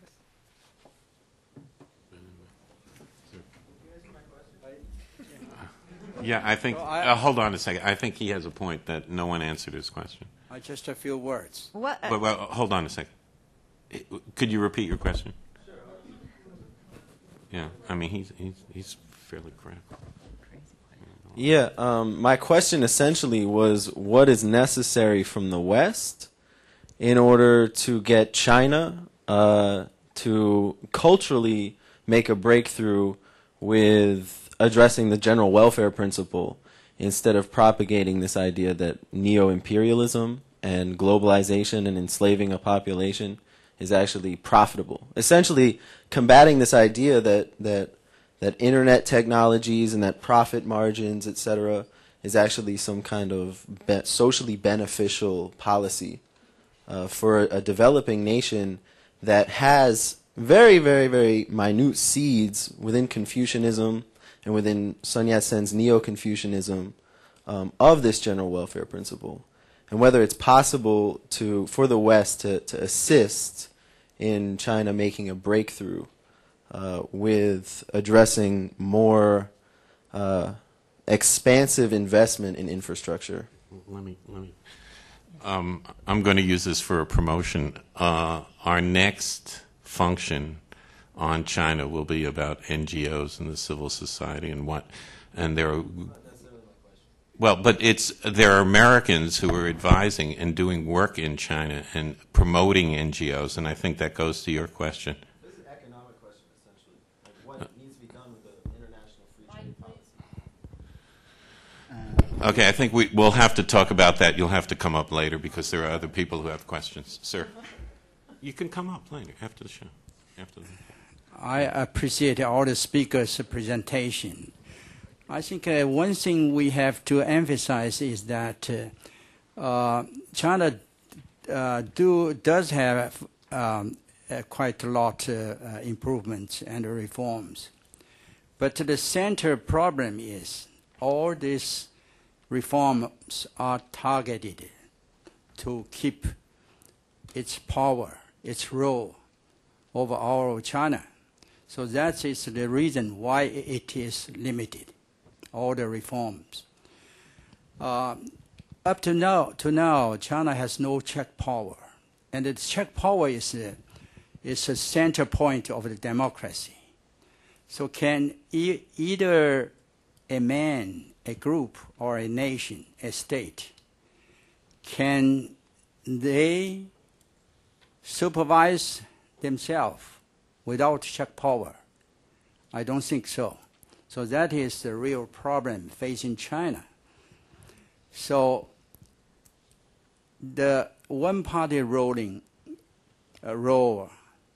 Yeah, I think, So I- uh, hold on a second. I think he has a point that no one answered his question. Uh, Just a few words. What? But, well, hold on a second. It- Could you repeat your question? Yeah, I mean, he's, he's, he's fairly critical. Yeah, um, my question essentially was what is necessary from the West in order to get China uh, to culturally make a breakthrough with addressing the general welfare principle instead of propagating this idea that neo-imperialism and globalization and enslaving a population is actually profitable. Essentially combating this idea that, that that internet technologies and that profit margins, et cetera, is actually some kind of be- socially beneficial policy uh, for a developing nation that has very, very, very minute seeds within Confucianism and within Sun Yat-sen's Neo-Confucianism um, of this general welfare principle, and whether it's possible to for the West to, to assist in China making a breakthrough Uh, with addressing more uh, expansive investment in infrastructure. Let me, let me. Um, I'm going to use this for a promotion. Uh, our next function on China will be about N G Os and the civil society and what, and there are. Well, but it's there are Americans who are advising and doing work in China and promoting N G Os, and I think that goes to your question. Okay, I think we, we'll have to talk about that. You'll have to come up later because there are other people who have questions. Sir, you can come up later after the show. After the... I appreciate all the speakers' presentation. I think uh, one thing we have to emphasize is that uh, uh, China uh, do does have um, uh, quite a lot of uh, improvements and reforms. But the center problem is all these reforms are targeted to keep its power, its role over all of China. So that is the reason why it is limited, all the reforms. Uh, up to now, to now, China has no check power. And the check power is a, is a center point of the democracy. So can e- either a man, a group, or a nation, a state, can they supervise themselves without check power? I don't think so. So that is the real problem facing China. So the one-party ruling uh, role,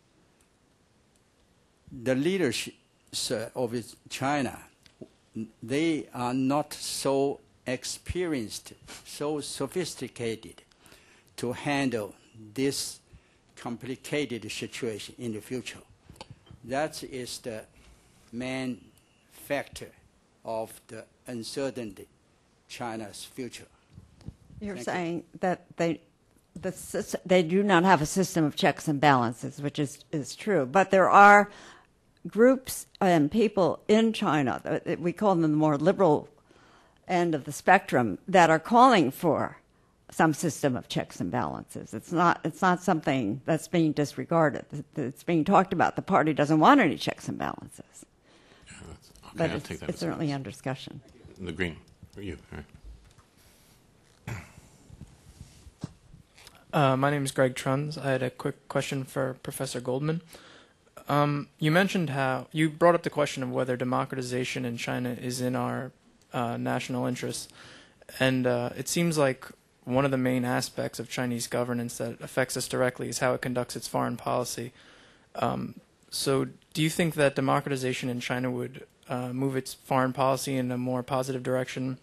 the leadership of China, they are not so experienced, so sophisticated to handle this complicated situation in the future. That is the main factor of the uncertainty China's future. You're Thank saying you. that they, the, sys- they do not have a system of checks and balances, which is, is true. But there are groups and people in China, that we call them the more liberal end of the spectrum, that are calling for some system of checks and balances. It's not, it's not something that's being disregarded. It's being talked about. The party doesn't want any checks and balances. Yeah, that's, okay, But I'll it's, take that it's as a certainly yes. under discussion. The green, for you. All right. Uh, my name is Greg Truns. I had a quick question for Professor Goldman. Um, you mentioned how you brought up the question of whether democratization in China is in our uh, national interests, and uh, it seems like one of the main aspects of Chinese governance that affects us directly is how it conducts its foreign policy. Um, so, do you think that democratization in China would uh, move its foreign policy in a more positive direction?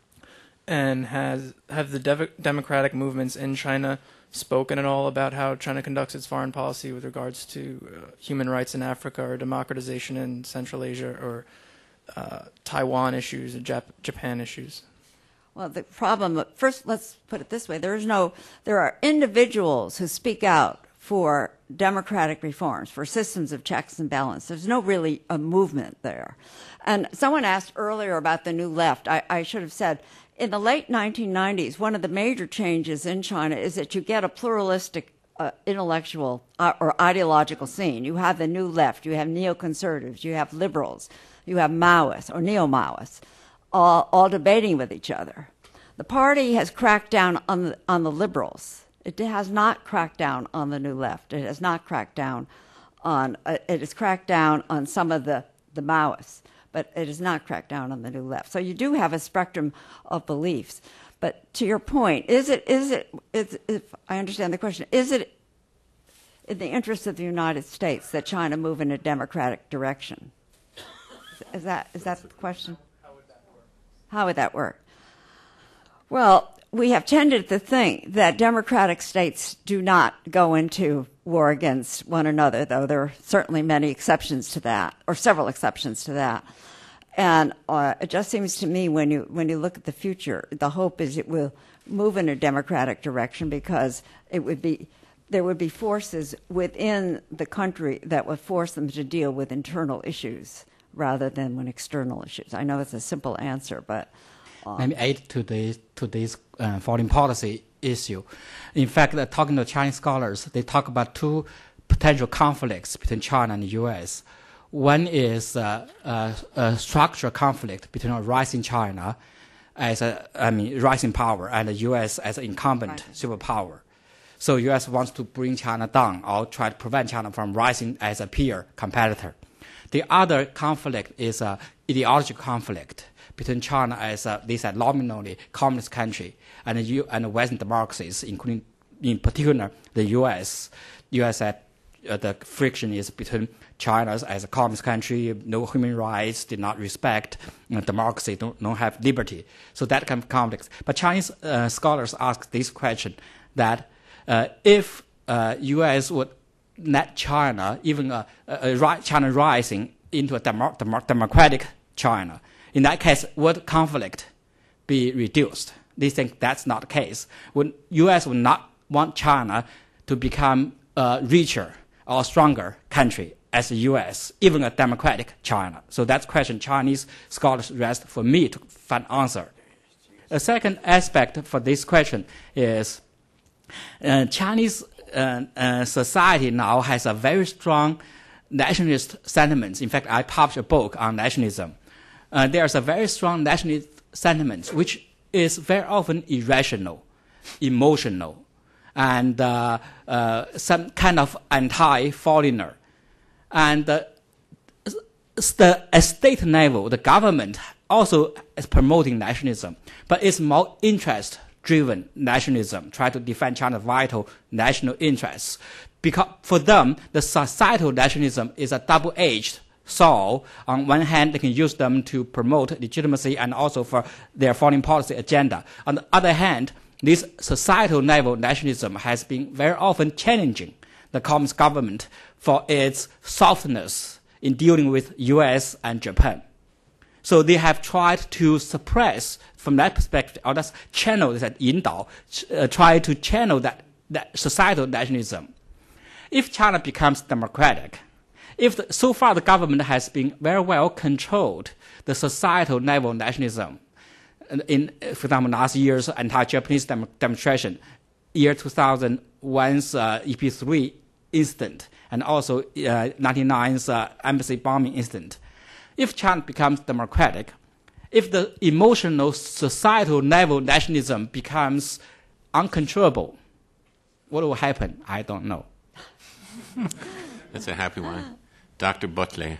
And has have the dev- democratic movements in China spoken at all about how China conducts its foreign policy with regards to uh, human rights in Africa or democratization in Central Asia or uh, Taiwan issues or Jap- Japan issues? Well, the problem, first, let's put it this way. There is no, there are individuals who speak out for democratic reforms, for systems of checks and balances. There's no really a movement there. And someone asked earlier about the new left. I, I should have said, in the late nineteen nineties, one of the major changes in China is that you get a pluralistic uh, intellectual uh, or ideological scene. You have the new left, you have neoconservatives, you have liberals, you have Maoists or neo-Maoists, all, all debating with each other. The party has cracked down on the, on the liberals. It has not cracked down on the new left. It has not cracked down on, uh, it has cracked down on some of the, the Maoists, but it has not cracked down on the new left. So you do have a spectrum of beliefs. But to your point, is it, is it, is, if I understand the question, is it in the interest of the United States that China move in a democratic direction? Is that, is that the question? How would that work? How would that work? Well, we have tended to think that democratic states do not go into war against one another, though there are certainly many exceptions to that, or several exceptions to that. And uh, it just seems to me when you when you look at the future, the hope is it will move in a democratic direction because it would be there would be forces within the country that would force them to deal with internal issues rather than with external issues. I know it's a simple answer, but um, let me add to this to this uh, foreign policy issue. In fact, uh, talking to Chinese scholars, they talk about two potential conflicts between China and the U S. One is uh, uh, a structural conflict between a rising China as a, I mean, rising power and the U S as an incumbent right. superpower. So U S wants to bring China down or try to prevent China from rising as a peer competitor. The other conflict is an ideological conflict between China as a, this a nominally communist country and the U, and the Western democracies, including in particular the U S. U S at, uh, the friction is between China as a communist country, no human rights, did not respect you know, democracy, don't, don't have liberty. So that kind of conflict. But Chinese uh, scholars ask this question that uh, if uh, U S would let China, even uh, uh, China rising into a demo- demo- democratic China, in that case, would conflict be reduced? They think that's not the case. When U S would not want China to become a richer or stronger country as the U S, even a democratic China. So that's the question Chinese scholars rest for me to find answer. A second aspect for this question is uh, Chinese uh, uh, society now has a very strong nationalist sentiments. In fact, I published a book on nationalism. Uh, there's a very strong nationalist sentiment, which is very often irrational, emotional, and uh, uh, some kind of anti-foreigner. And uh, the, at state level, the government also is promoting nationalism, but it's more interest-driven nationalism, try to defend China's vital national interests. Because for them, the societal nationalism is a double-edged So on one hand, they can use them to promote legitimacy and also for their foreign policy agenda. On the other hand, this societal level nationalism has been very often challenging the Communist government for its softness in dealing with U S and Japan. So they have tried to suppress, from that perspective, or that's channel, that 引导, uh, try to channel that, that societal nationalism. If China becomes democratic, if the, so far the government has been very well controlled the societal level nationalism, in, for example, last year's anti-Japanese dem demonstration, year two thousand one's uh, E P three incident, and also uh, ninety-nine's uh, embassy bombing incident. If China becomes democratic, if the emotional societal level nationalism becomes uncontrollable, what will happen? I don't know. That's a happy one. Doctor Butler.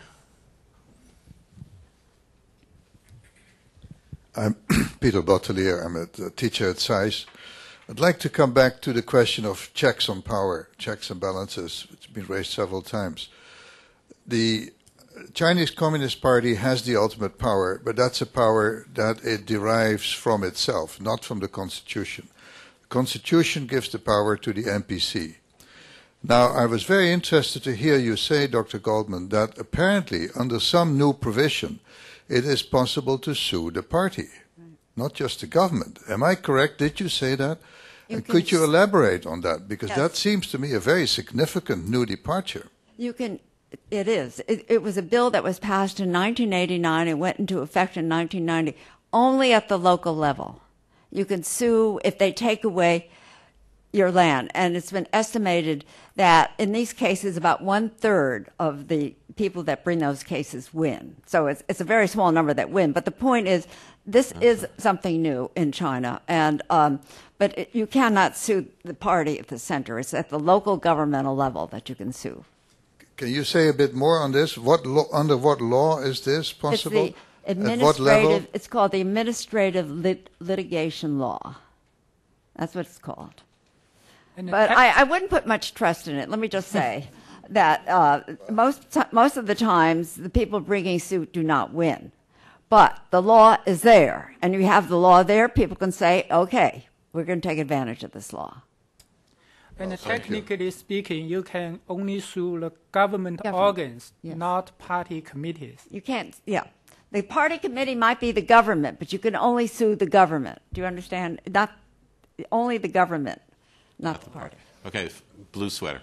I'm Peter Bottelier. I'm a, a teacher at SAIS. I'd like to come back to the question of checks on power, checks and balances. It's been raised several times. The Chinese Communist Party has the ultimate power, but that's a power that it derives from itself, not from the Constitution. The Constitution gives the power to the N P C. Now, I was very interested to hear you say, Doctor Goldman, that apparently under some new provision, it is possible to sue the party, right, not just the government. Am I correct? Did you say that? You and could you elaborate on that? Because yes, that seems to me a very significant new departure. You can, it is. It, it was a bill that was passed in nineteen eighty-nine and went into effect in nineteen ninety, only at the local level. You can sue if they take away your land. And it's been estimated that in these cases, about one third of the people that bring those cases win. So it's, it's a very small number that win. But the point is, this is something new in China. And, um, but it, you cannot sue the party at the center. It's at the local governmental level that you can sue. Can you say a bit more on this? What law, under what law is this possible? It's the administrative, at what level? It's called the administrative lit, litigation law. That's what it's called. But I, I wouldn't put much trust in it. Let me just say that uh, most most of the times the people bringing suit do not win. But the law is there, and you have the law there. People can say, okay, we're going to take advantage of this law. And oh, technically you. speaking, you can only sue the government Definitely. organs, yes, not party committees. You can't, yeah. The party committee might be the government, but you can only sue the government. Do you understand? Not only the government. Not the party. Okay, blue sweater.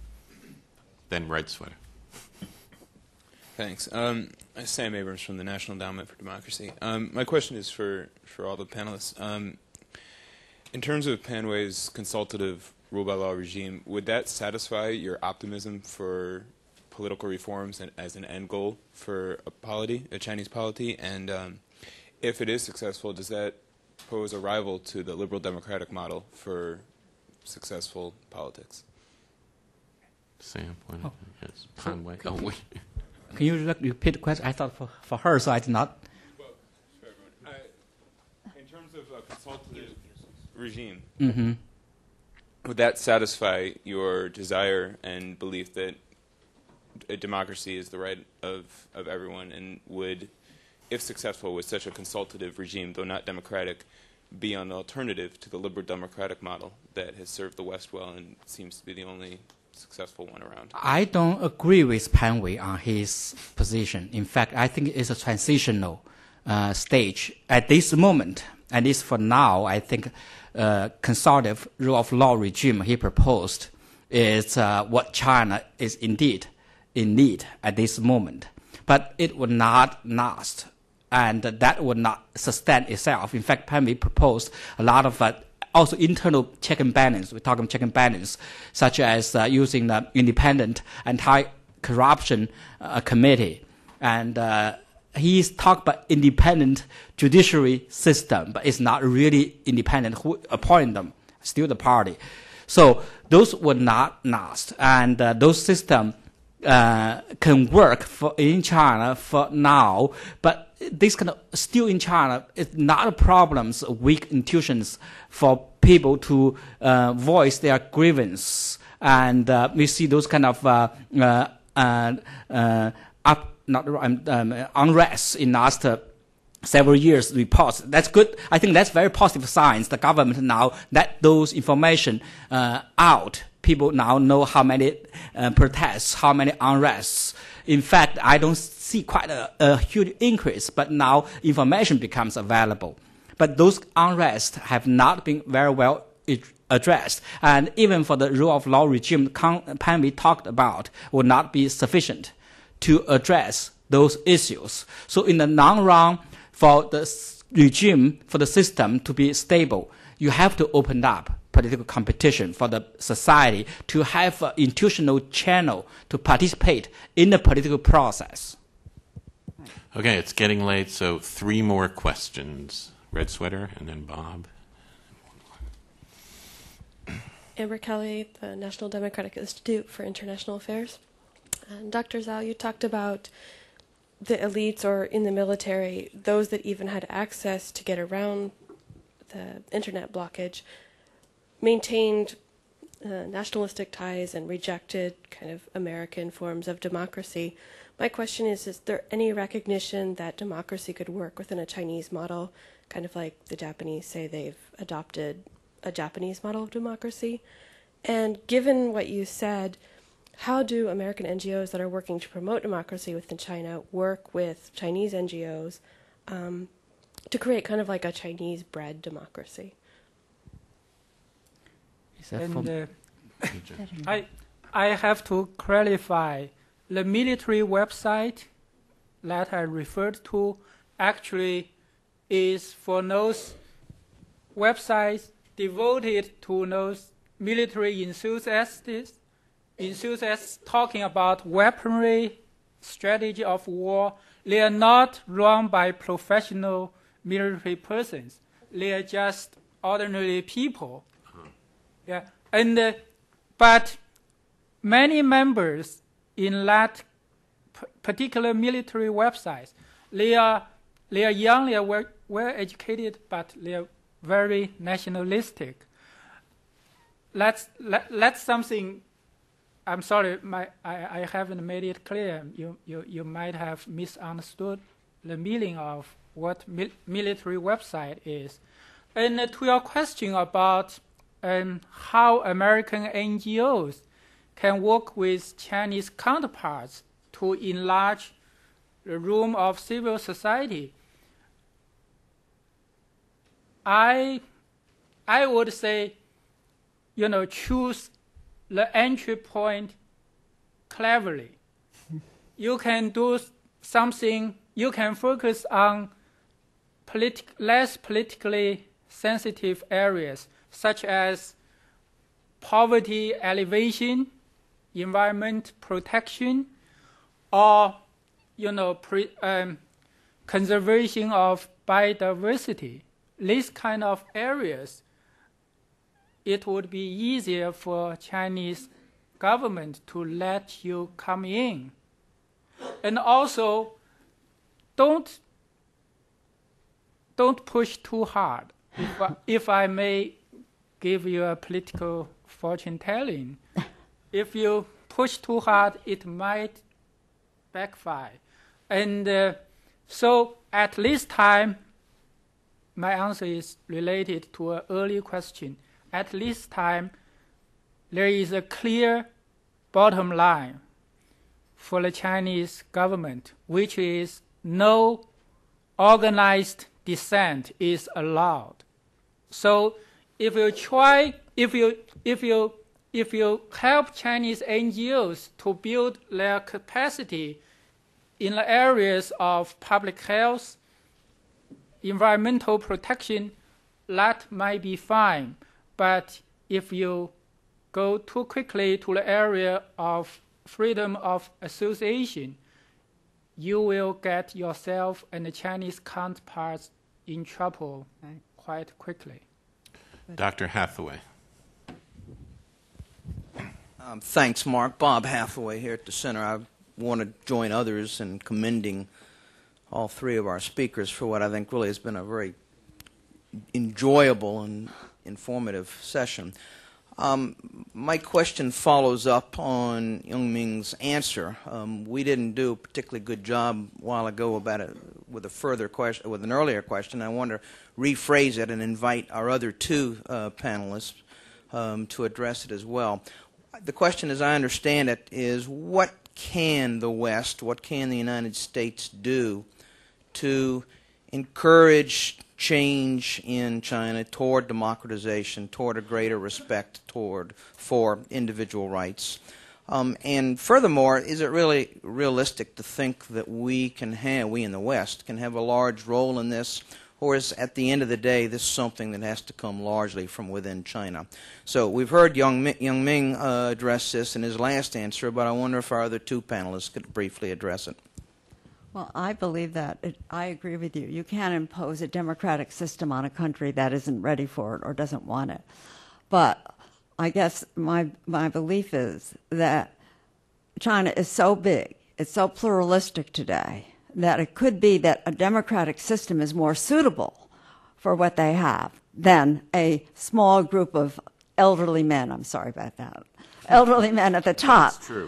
Then red sweater. Thanks. Um, I'm Sam Abrams from the National Endowment for Democracy. Um, my question is for, for all the panelists. Um, in terms of Panway's consultative rule-by-law regime, would that satisfy your optimism for political reforms and, as an end goal for a polity, a Chinese polity? And um, if it is successful, does that pose a rival to the liberal democratic model for successful politics? Sam, what oh. yes, Panway. Oh, wait. Can you repeat the question? I thought for, for her, so I did not. Well, for everyone. I, in terms of a consultative regime, mm-hmm. would that satisfy your desire and belief that a democracy is the right of, of everyone? And would, if successful with such a consultative regime, though not democratic, be an alternative to the liberal democratic model that has served the West well and seems to be the only successful one around? I don't agree with Panway on his position. In fact, I think it's a transitional uh, stage. At this moment, at least for now, I think uh, consultative rule of law regime he proposed is uh, what China is indeed in need at this moment. But it will not last. And that would not sustain itself. In fact, Panway proposed a lot of uh, also internal check and balance. We talk about check and balance, such as uh, using the independent anti-corruption uh, committee. And uh, he's talked about independent judiciary system, but it's not really independent. Who appoint them? Still the party. So those would not last. And uh, those systems uh, can work for in China for now, but this kind of still in China is not a problems, weak institutions for people to uh, voice their grievance, and uh, we see those kind of uh, uh, uh, uh, up not um, um, unrest in last uh, several years reports. That's good. I think that's very positive signs. The government now let those information uh, out. People now know how many uh, protests, how many unrests. In fact, I don't see quite a, a huge increase, but now information becomes available. But those unrests have not been very well addressed. And even for the rule of law regime campaign we talked about will not be sufficient to address those issues. So in the long run, for the regime, for the system to be stable, you have to open up political competition for the society to have an institutional channel to participate in the political process. Okay, it's getting late, so three more questions. Red sweater, and then Bob. Amber Kelly, the National Democratic Institute for International Affairs. And Doctor Zhao, you talked about the elites or in the military, those that even had access to get around the internet blockage, maintained uh, nationalistic ties and rejected kind of American forms of democracy. My question is, is there any recognition that democracy could work within a Chinese model, kind of like the Japanese say they've adopted a Japanese model of democracy? And given what you said, how do American N G Os that are working to promote democracy within China work with Chinese N G Os um, to create kind of like a Chinese-bred democracy? And, uh, I, I have to clarify, the military website that I referred to actually is for those websites devoted to those military enthusiasts, enthusiasts talking about weaponry, strategy of war. They are not run by professional military persons. They are just ordinary people. Yeah, and uh, but many members in that p- particular military websites, they are they are young, they are well, well educated, but they are very nationalistic. That's that, that's something. I'm sorry, my I, I haven't made it clear. You you you might have misunderstood the meaning of what mil- military website is. And uh, to your question about um, how American N G Os can work with Chinese counterparts to enlarge the room of civil society, I I would say, you know, choose the entry point cleverly. You can do something, you can focus on politi- less politically sensitive areas, such as poverty alleviation, environment protection, or, you know, pre, um, conservation of biodiversity. These kind of areas, it would be easier for Chinese government to let you come in. And also, don't don't push too hard. If I, if I may give you a political fortune telling, if you push too hard, it might backfire. And uh, so at this time, my answer is related to an earlier question. At this time, there is a clear bottom line for the Chinese government, which is no organized dissent is allowed. So if you try, if you if you if you help Chinese N G Os to build their capacity in the areas of public health, environmental protection, that might be fine. But if you go too quickly to the area of freedom of association, you will get yourself and the Chinese counterparts in trouble right. quite quickly. Doctor Hathaway. Um, thanks, Mark. Bob Hathaway here at the center. I want to join others in commending all three of our speakers for what I think really has been a very enjoyable and informative session. Um, my question follows up on Youngming's answer. Um, we didn't do a particularly good job a while ago about it with a further question, with an earlier question. I want to rephrase it and invite our other two uh, panelists um, to address it as well. The question, as I understand it, is what can the West, what can the United States do to encourage change in China toward democratization, toward a greater respect toward for individual rights? Um, and furthermore, is it really realistic to think that we can have, we in the West, can have a large role in this, or is at the end of the day this something that has to come largely from within China? So we've heard Young Ming uh, address this in his last answer, but I wonder if our other two panelists could briefly address it. Well, I believe that. It, I agree with you. You can't impose a democratic system on a country that isn't ready for it or doesn't want it. But I guess my my belief is that China is so big, it's so pluralistic today, that it could be that a democratic system is more suitable for what they have than a small group of elderly men. I'm sorry about that. Elderly men at the top. That's true.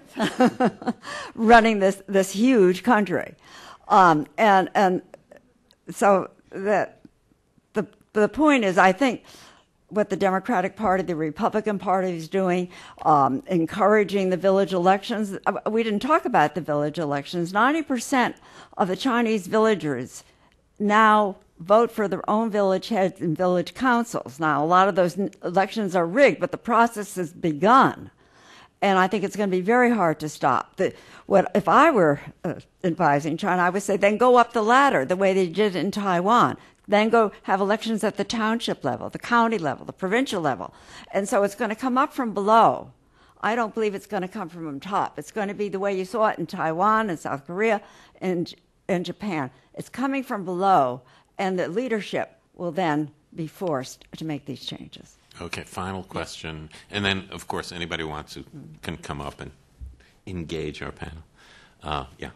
running this, this huge country. Um, and and so that the the point is, I think what the Democratic Party, the Republican Party is doing, um, encouraging the village elections. We didn't talk about the village elections. ninety percent of the Chinese villagers now vote for their own village heads and village councils. Now, a lot of those elections are rigged, but the process has begun. And I think it's going to be very hard to stop. The, what, if I were uh, advising China, I would say then go up the ladder the way they did in Taiwan. Then go have elections at the township level, the county level, the provincial level. And so it's going to come up from below. I don't believe it's going to come from the top. It's going to be the way you saw it in Taiwan and South Korea and, and Japan. It's coming from below, and the leadership will then be forced to make these changes. Okay, final question. And then, of course, anybody who wants to can come up and engage our panel. Uh, yeah.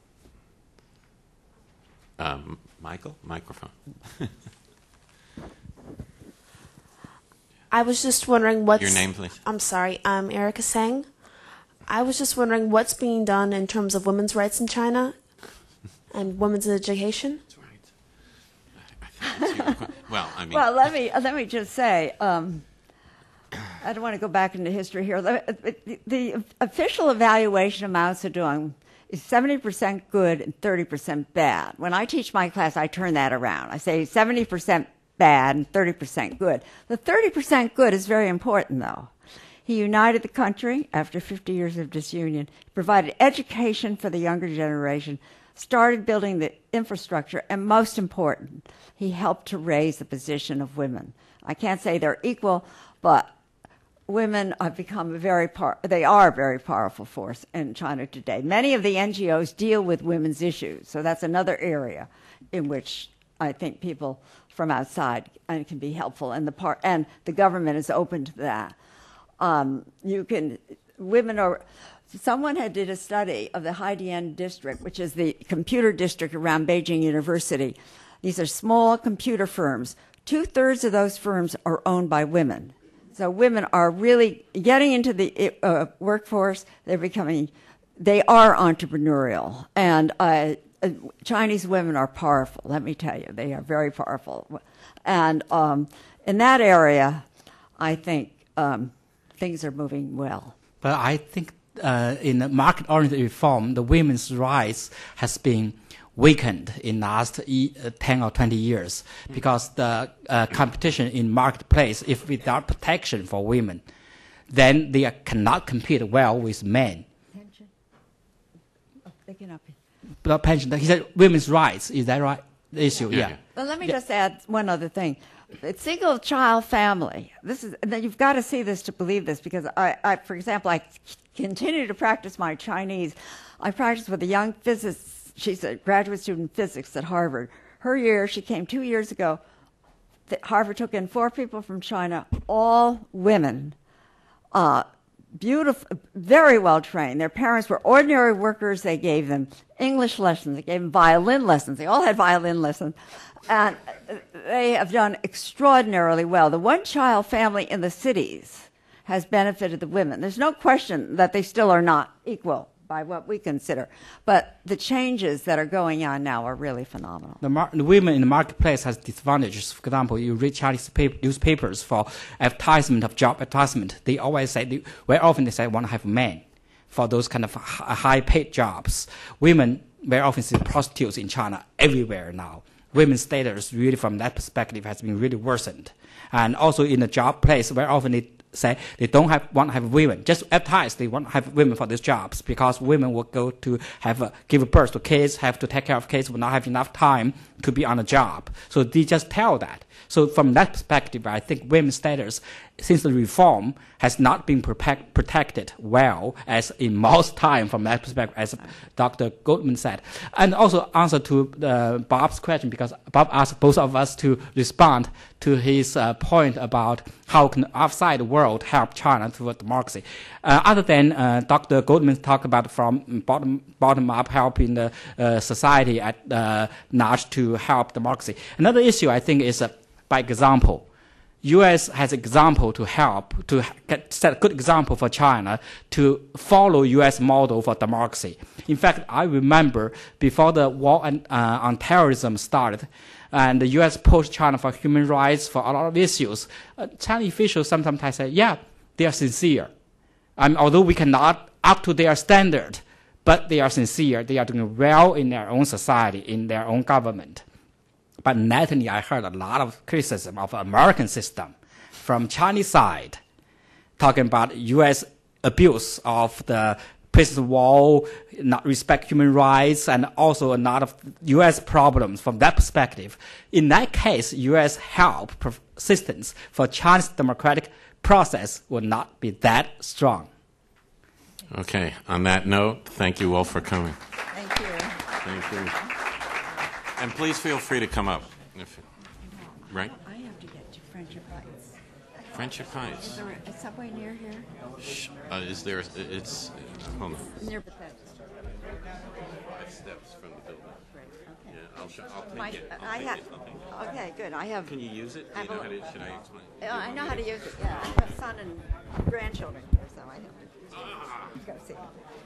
Um, Michael, microphone. I was just wondering what's... Your name, please. I'm sorry, I'm Erica Sang. I was just wondering what's being done in terms of women's rights in China and women's education. Well, I mean... Well, let me, let me just say, um, I don't want to go back into history here. The, the official evaluation of Mao Zedong is seventy percent good and thirty percent bad. When I teach my class, I turn that around. I say seventy percent bad and thirty percent good. The thirty percent good is very important, though. He united the country after fifty years of disunion, provided education for the younger generation, started building the infrastructure, and most important, he helped to raise the position of women. I can't say they're equal, but women have become a very par- they are a very powerful force in China today. Many of the N G Os deal with women's issues, so that's another area in which I think people from outside can be helpful, and the par- and the government is open to that. Um, you can women are. Someone had did a study of the Haidian district, which is the computer district around Beijing University. These are small computer firms. Two-thirds of those firms are owned by women. So women are really getting into the uh, workforce. They're becoming, they are entrepreneurial. And uh, Chinese women are powerful, let me tell you. They are very powerful. And um, in that area, I think um, things are moving well. But I think uh, in the market-oriented reform, the women's rights has been weakened in the last e- uh, ten or twenty years because the uh, competition in marketplace, if without protection for women, then they cannot compete well with men. Pension. Oh, they cannot be. But pension, he said women's rights, is that right? The issue, yeah. yeah. yeah. Well, let me yeah. just add one other thing. A single child family, this is, you've got to see this to believe this, because I, I, for example, I continue to practice my Chinese. I practice with a young physicist. She's a graduate student in physics at Harvard. Her year, she came two years ago. Harvard took in four people from China, all women. Uh, beautiful, very well trained. Their parents were ordinary workers. They gave them English lessons. They gave them violin lessons. They all had violin lessons. And they have done extraordinarily well. The one-child family in the cities has benefited the women. There's no question that they still are not equal by what we consider. But the changes that are going on now are really phenomenal. The, mar- the women in the marketplace has disadvantages. For example, you read Chinese paper, newspapers for advertisement of job advertisement. They always say, they, very often they say want to have men for those kind of high-paid jobs. Women very often see prostitutes in China everywhere now. Women's status really from that perspective has been really worsened. And also in the job place, very often they say they don't have, want to have women. Just advertise they want to have women for these jobs because women will go to have a, give birth to kids, have to take care of kids, will not have enough time to be on a job. So they just tell that. So from that perspective, I think women's status, since the reform, has not been protect, protected well as in most time from that perspective, as Doctor Goldman said. And also answer to uh, Bob's question, because Bob asked both of us to respond to his uh, point about how can outside the world help China toward democracy. Uh, other than uh, Doctor Goldman talked about from bottom bottom up helping the uh, society at uh, large to help democracy. Another issue I think is uh, by example. U S has example to help, to get, set a good example for China to follow U S model for democracy. In fact, I remember before the war on, uh, on terrorism started, and the U S pushed China for human rights, for a lot of issues, uh, Chinese officials sometimes say, yeah, they are sincere. Um, although we cannot up to their standard, but they are sincere. They are doing well in their own society, in their own government. But lately, I heard a lot of criticism of the American system from Chinese side, talking about U S abuse of the prison wall, not respect human rights, and also a lot of U S problems from that perspective. In that case, U S help assistance for Chinese democratic process will not be that strong. Okay. On that note, thank you all for coming. Thank you. Thank you. And please feel free to come up. If, right? I have to get to Friendship Heights. Friendship Heights. Is there a subway near here? Shh. Uh, is there? It's hold on. Near Bethesda. Five steps from the building. Great. Okay. Yeah, I'll, show, I'll take My, it. I'll I take have. it. Nothing. Okay, good. I have. Can you use it? Do you I know have how a- to? Should I explain? Yeah, I know how to use it. Yeah, I have a son and grandchildren here, so I have to go see.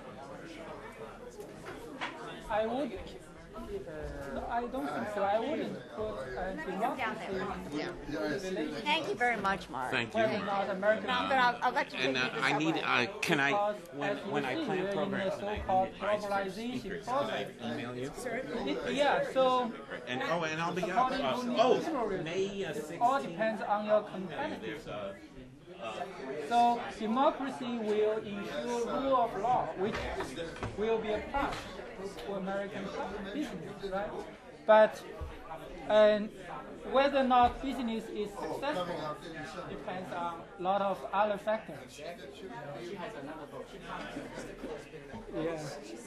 I would. I don't think so. I wouldn't put a democracy. Thank you very much, Mark. Thank you. Not American. No, but I'll, I'll let you And take uh, me to the I need. subway. Uh, can I? Because When as you when I see, plan we're programs, in and a I so-called need advice from globalization speakers, process. can I email you? It- yeah, so And oh, and I'll be up. according Uh, to oh, terrorism, May uh, it sixteenth. all depends on your competitiveness. So democracy will ensure rule of law, which will be a plus to American business, right? But and whether or not business is successful depends on a lot of other factors. Yeah.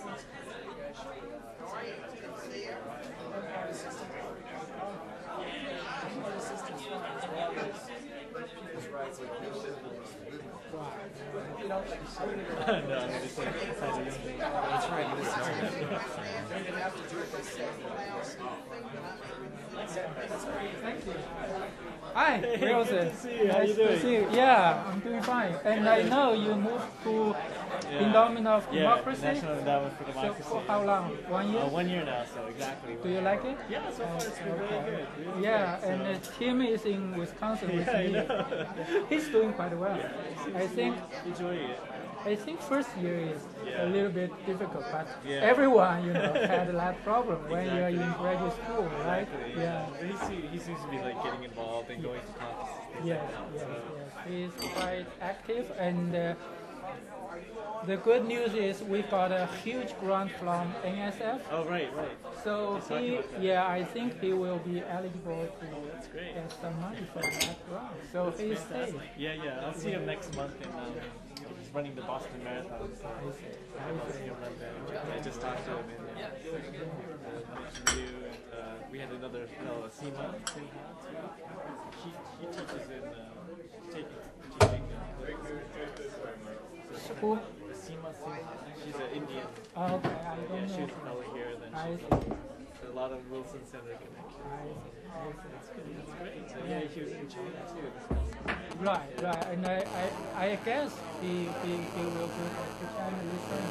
Thank you. Hi, Wilson. Good to see you. How Nice you to doing? see you. Yeah, I'm doing fine. And I know you moved to Yeah. Endowment of Yeah, Democracy. National Endowment for So Democracy. for how long? One year? Uh, one year now, so exactly. Do you like it? Yeah, so far it's been really good. Really Yeah, good, and so. uh, Tim is in Wisconsin with Yeah, I me. know. He's doing quite well. Yeah, I think. enjoying it. I think first year is Yeah. a little bit difficult, but Yeah. everyone, you know, had that problem when Exactly. you're in graduate school, right? Exactly, Yeah. But he, se- he seems to be like getting involved and going to conferences. things Yes, like that, yes, so. yes. He's quite active, and uh, the good news is we got a huge grant from N S F. Oh, right, right. So He's talking he, about that. yeah, I think he will be eligible to That's great. get some money from that grant. So That's he's fantastic. safe. Yeah, yeah. I'll see him next month, and um, he's running the Boston Marathon. So I see. I'll see him run there. I just talked to him, and uh, mentioned you, and uh, we had another fellow, Seema, Seema too. She, she teaches in uh, taking, teaching uh, political science. So Who? Seema Sinha. She's an Indian. Oh, okay, I don't yeah, know. she was a fellow here, and then I she's see. a lot of Wilson Center connections. I see. I see. That's good. That's great. So yeah, she was in China too. Right, right, and I, I, I guess he, he, he will go to China this time.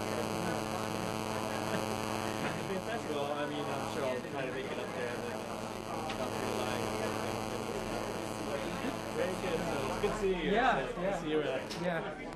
It'll be a festival. I mean, I'm sure I'll try to make it up there and then come to the line. Very good. So it's good seeing you. Yeah, So, yeah. See you around. Yeah.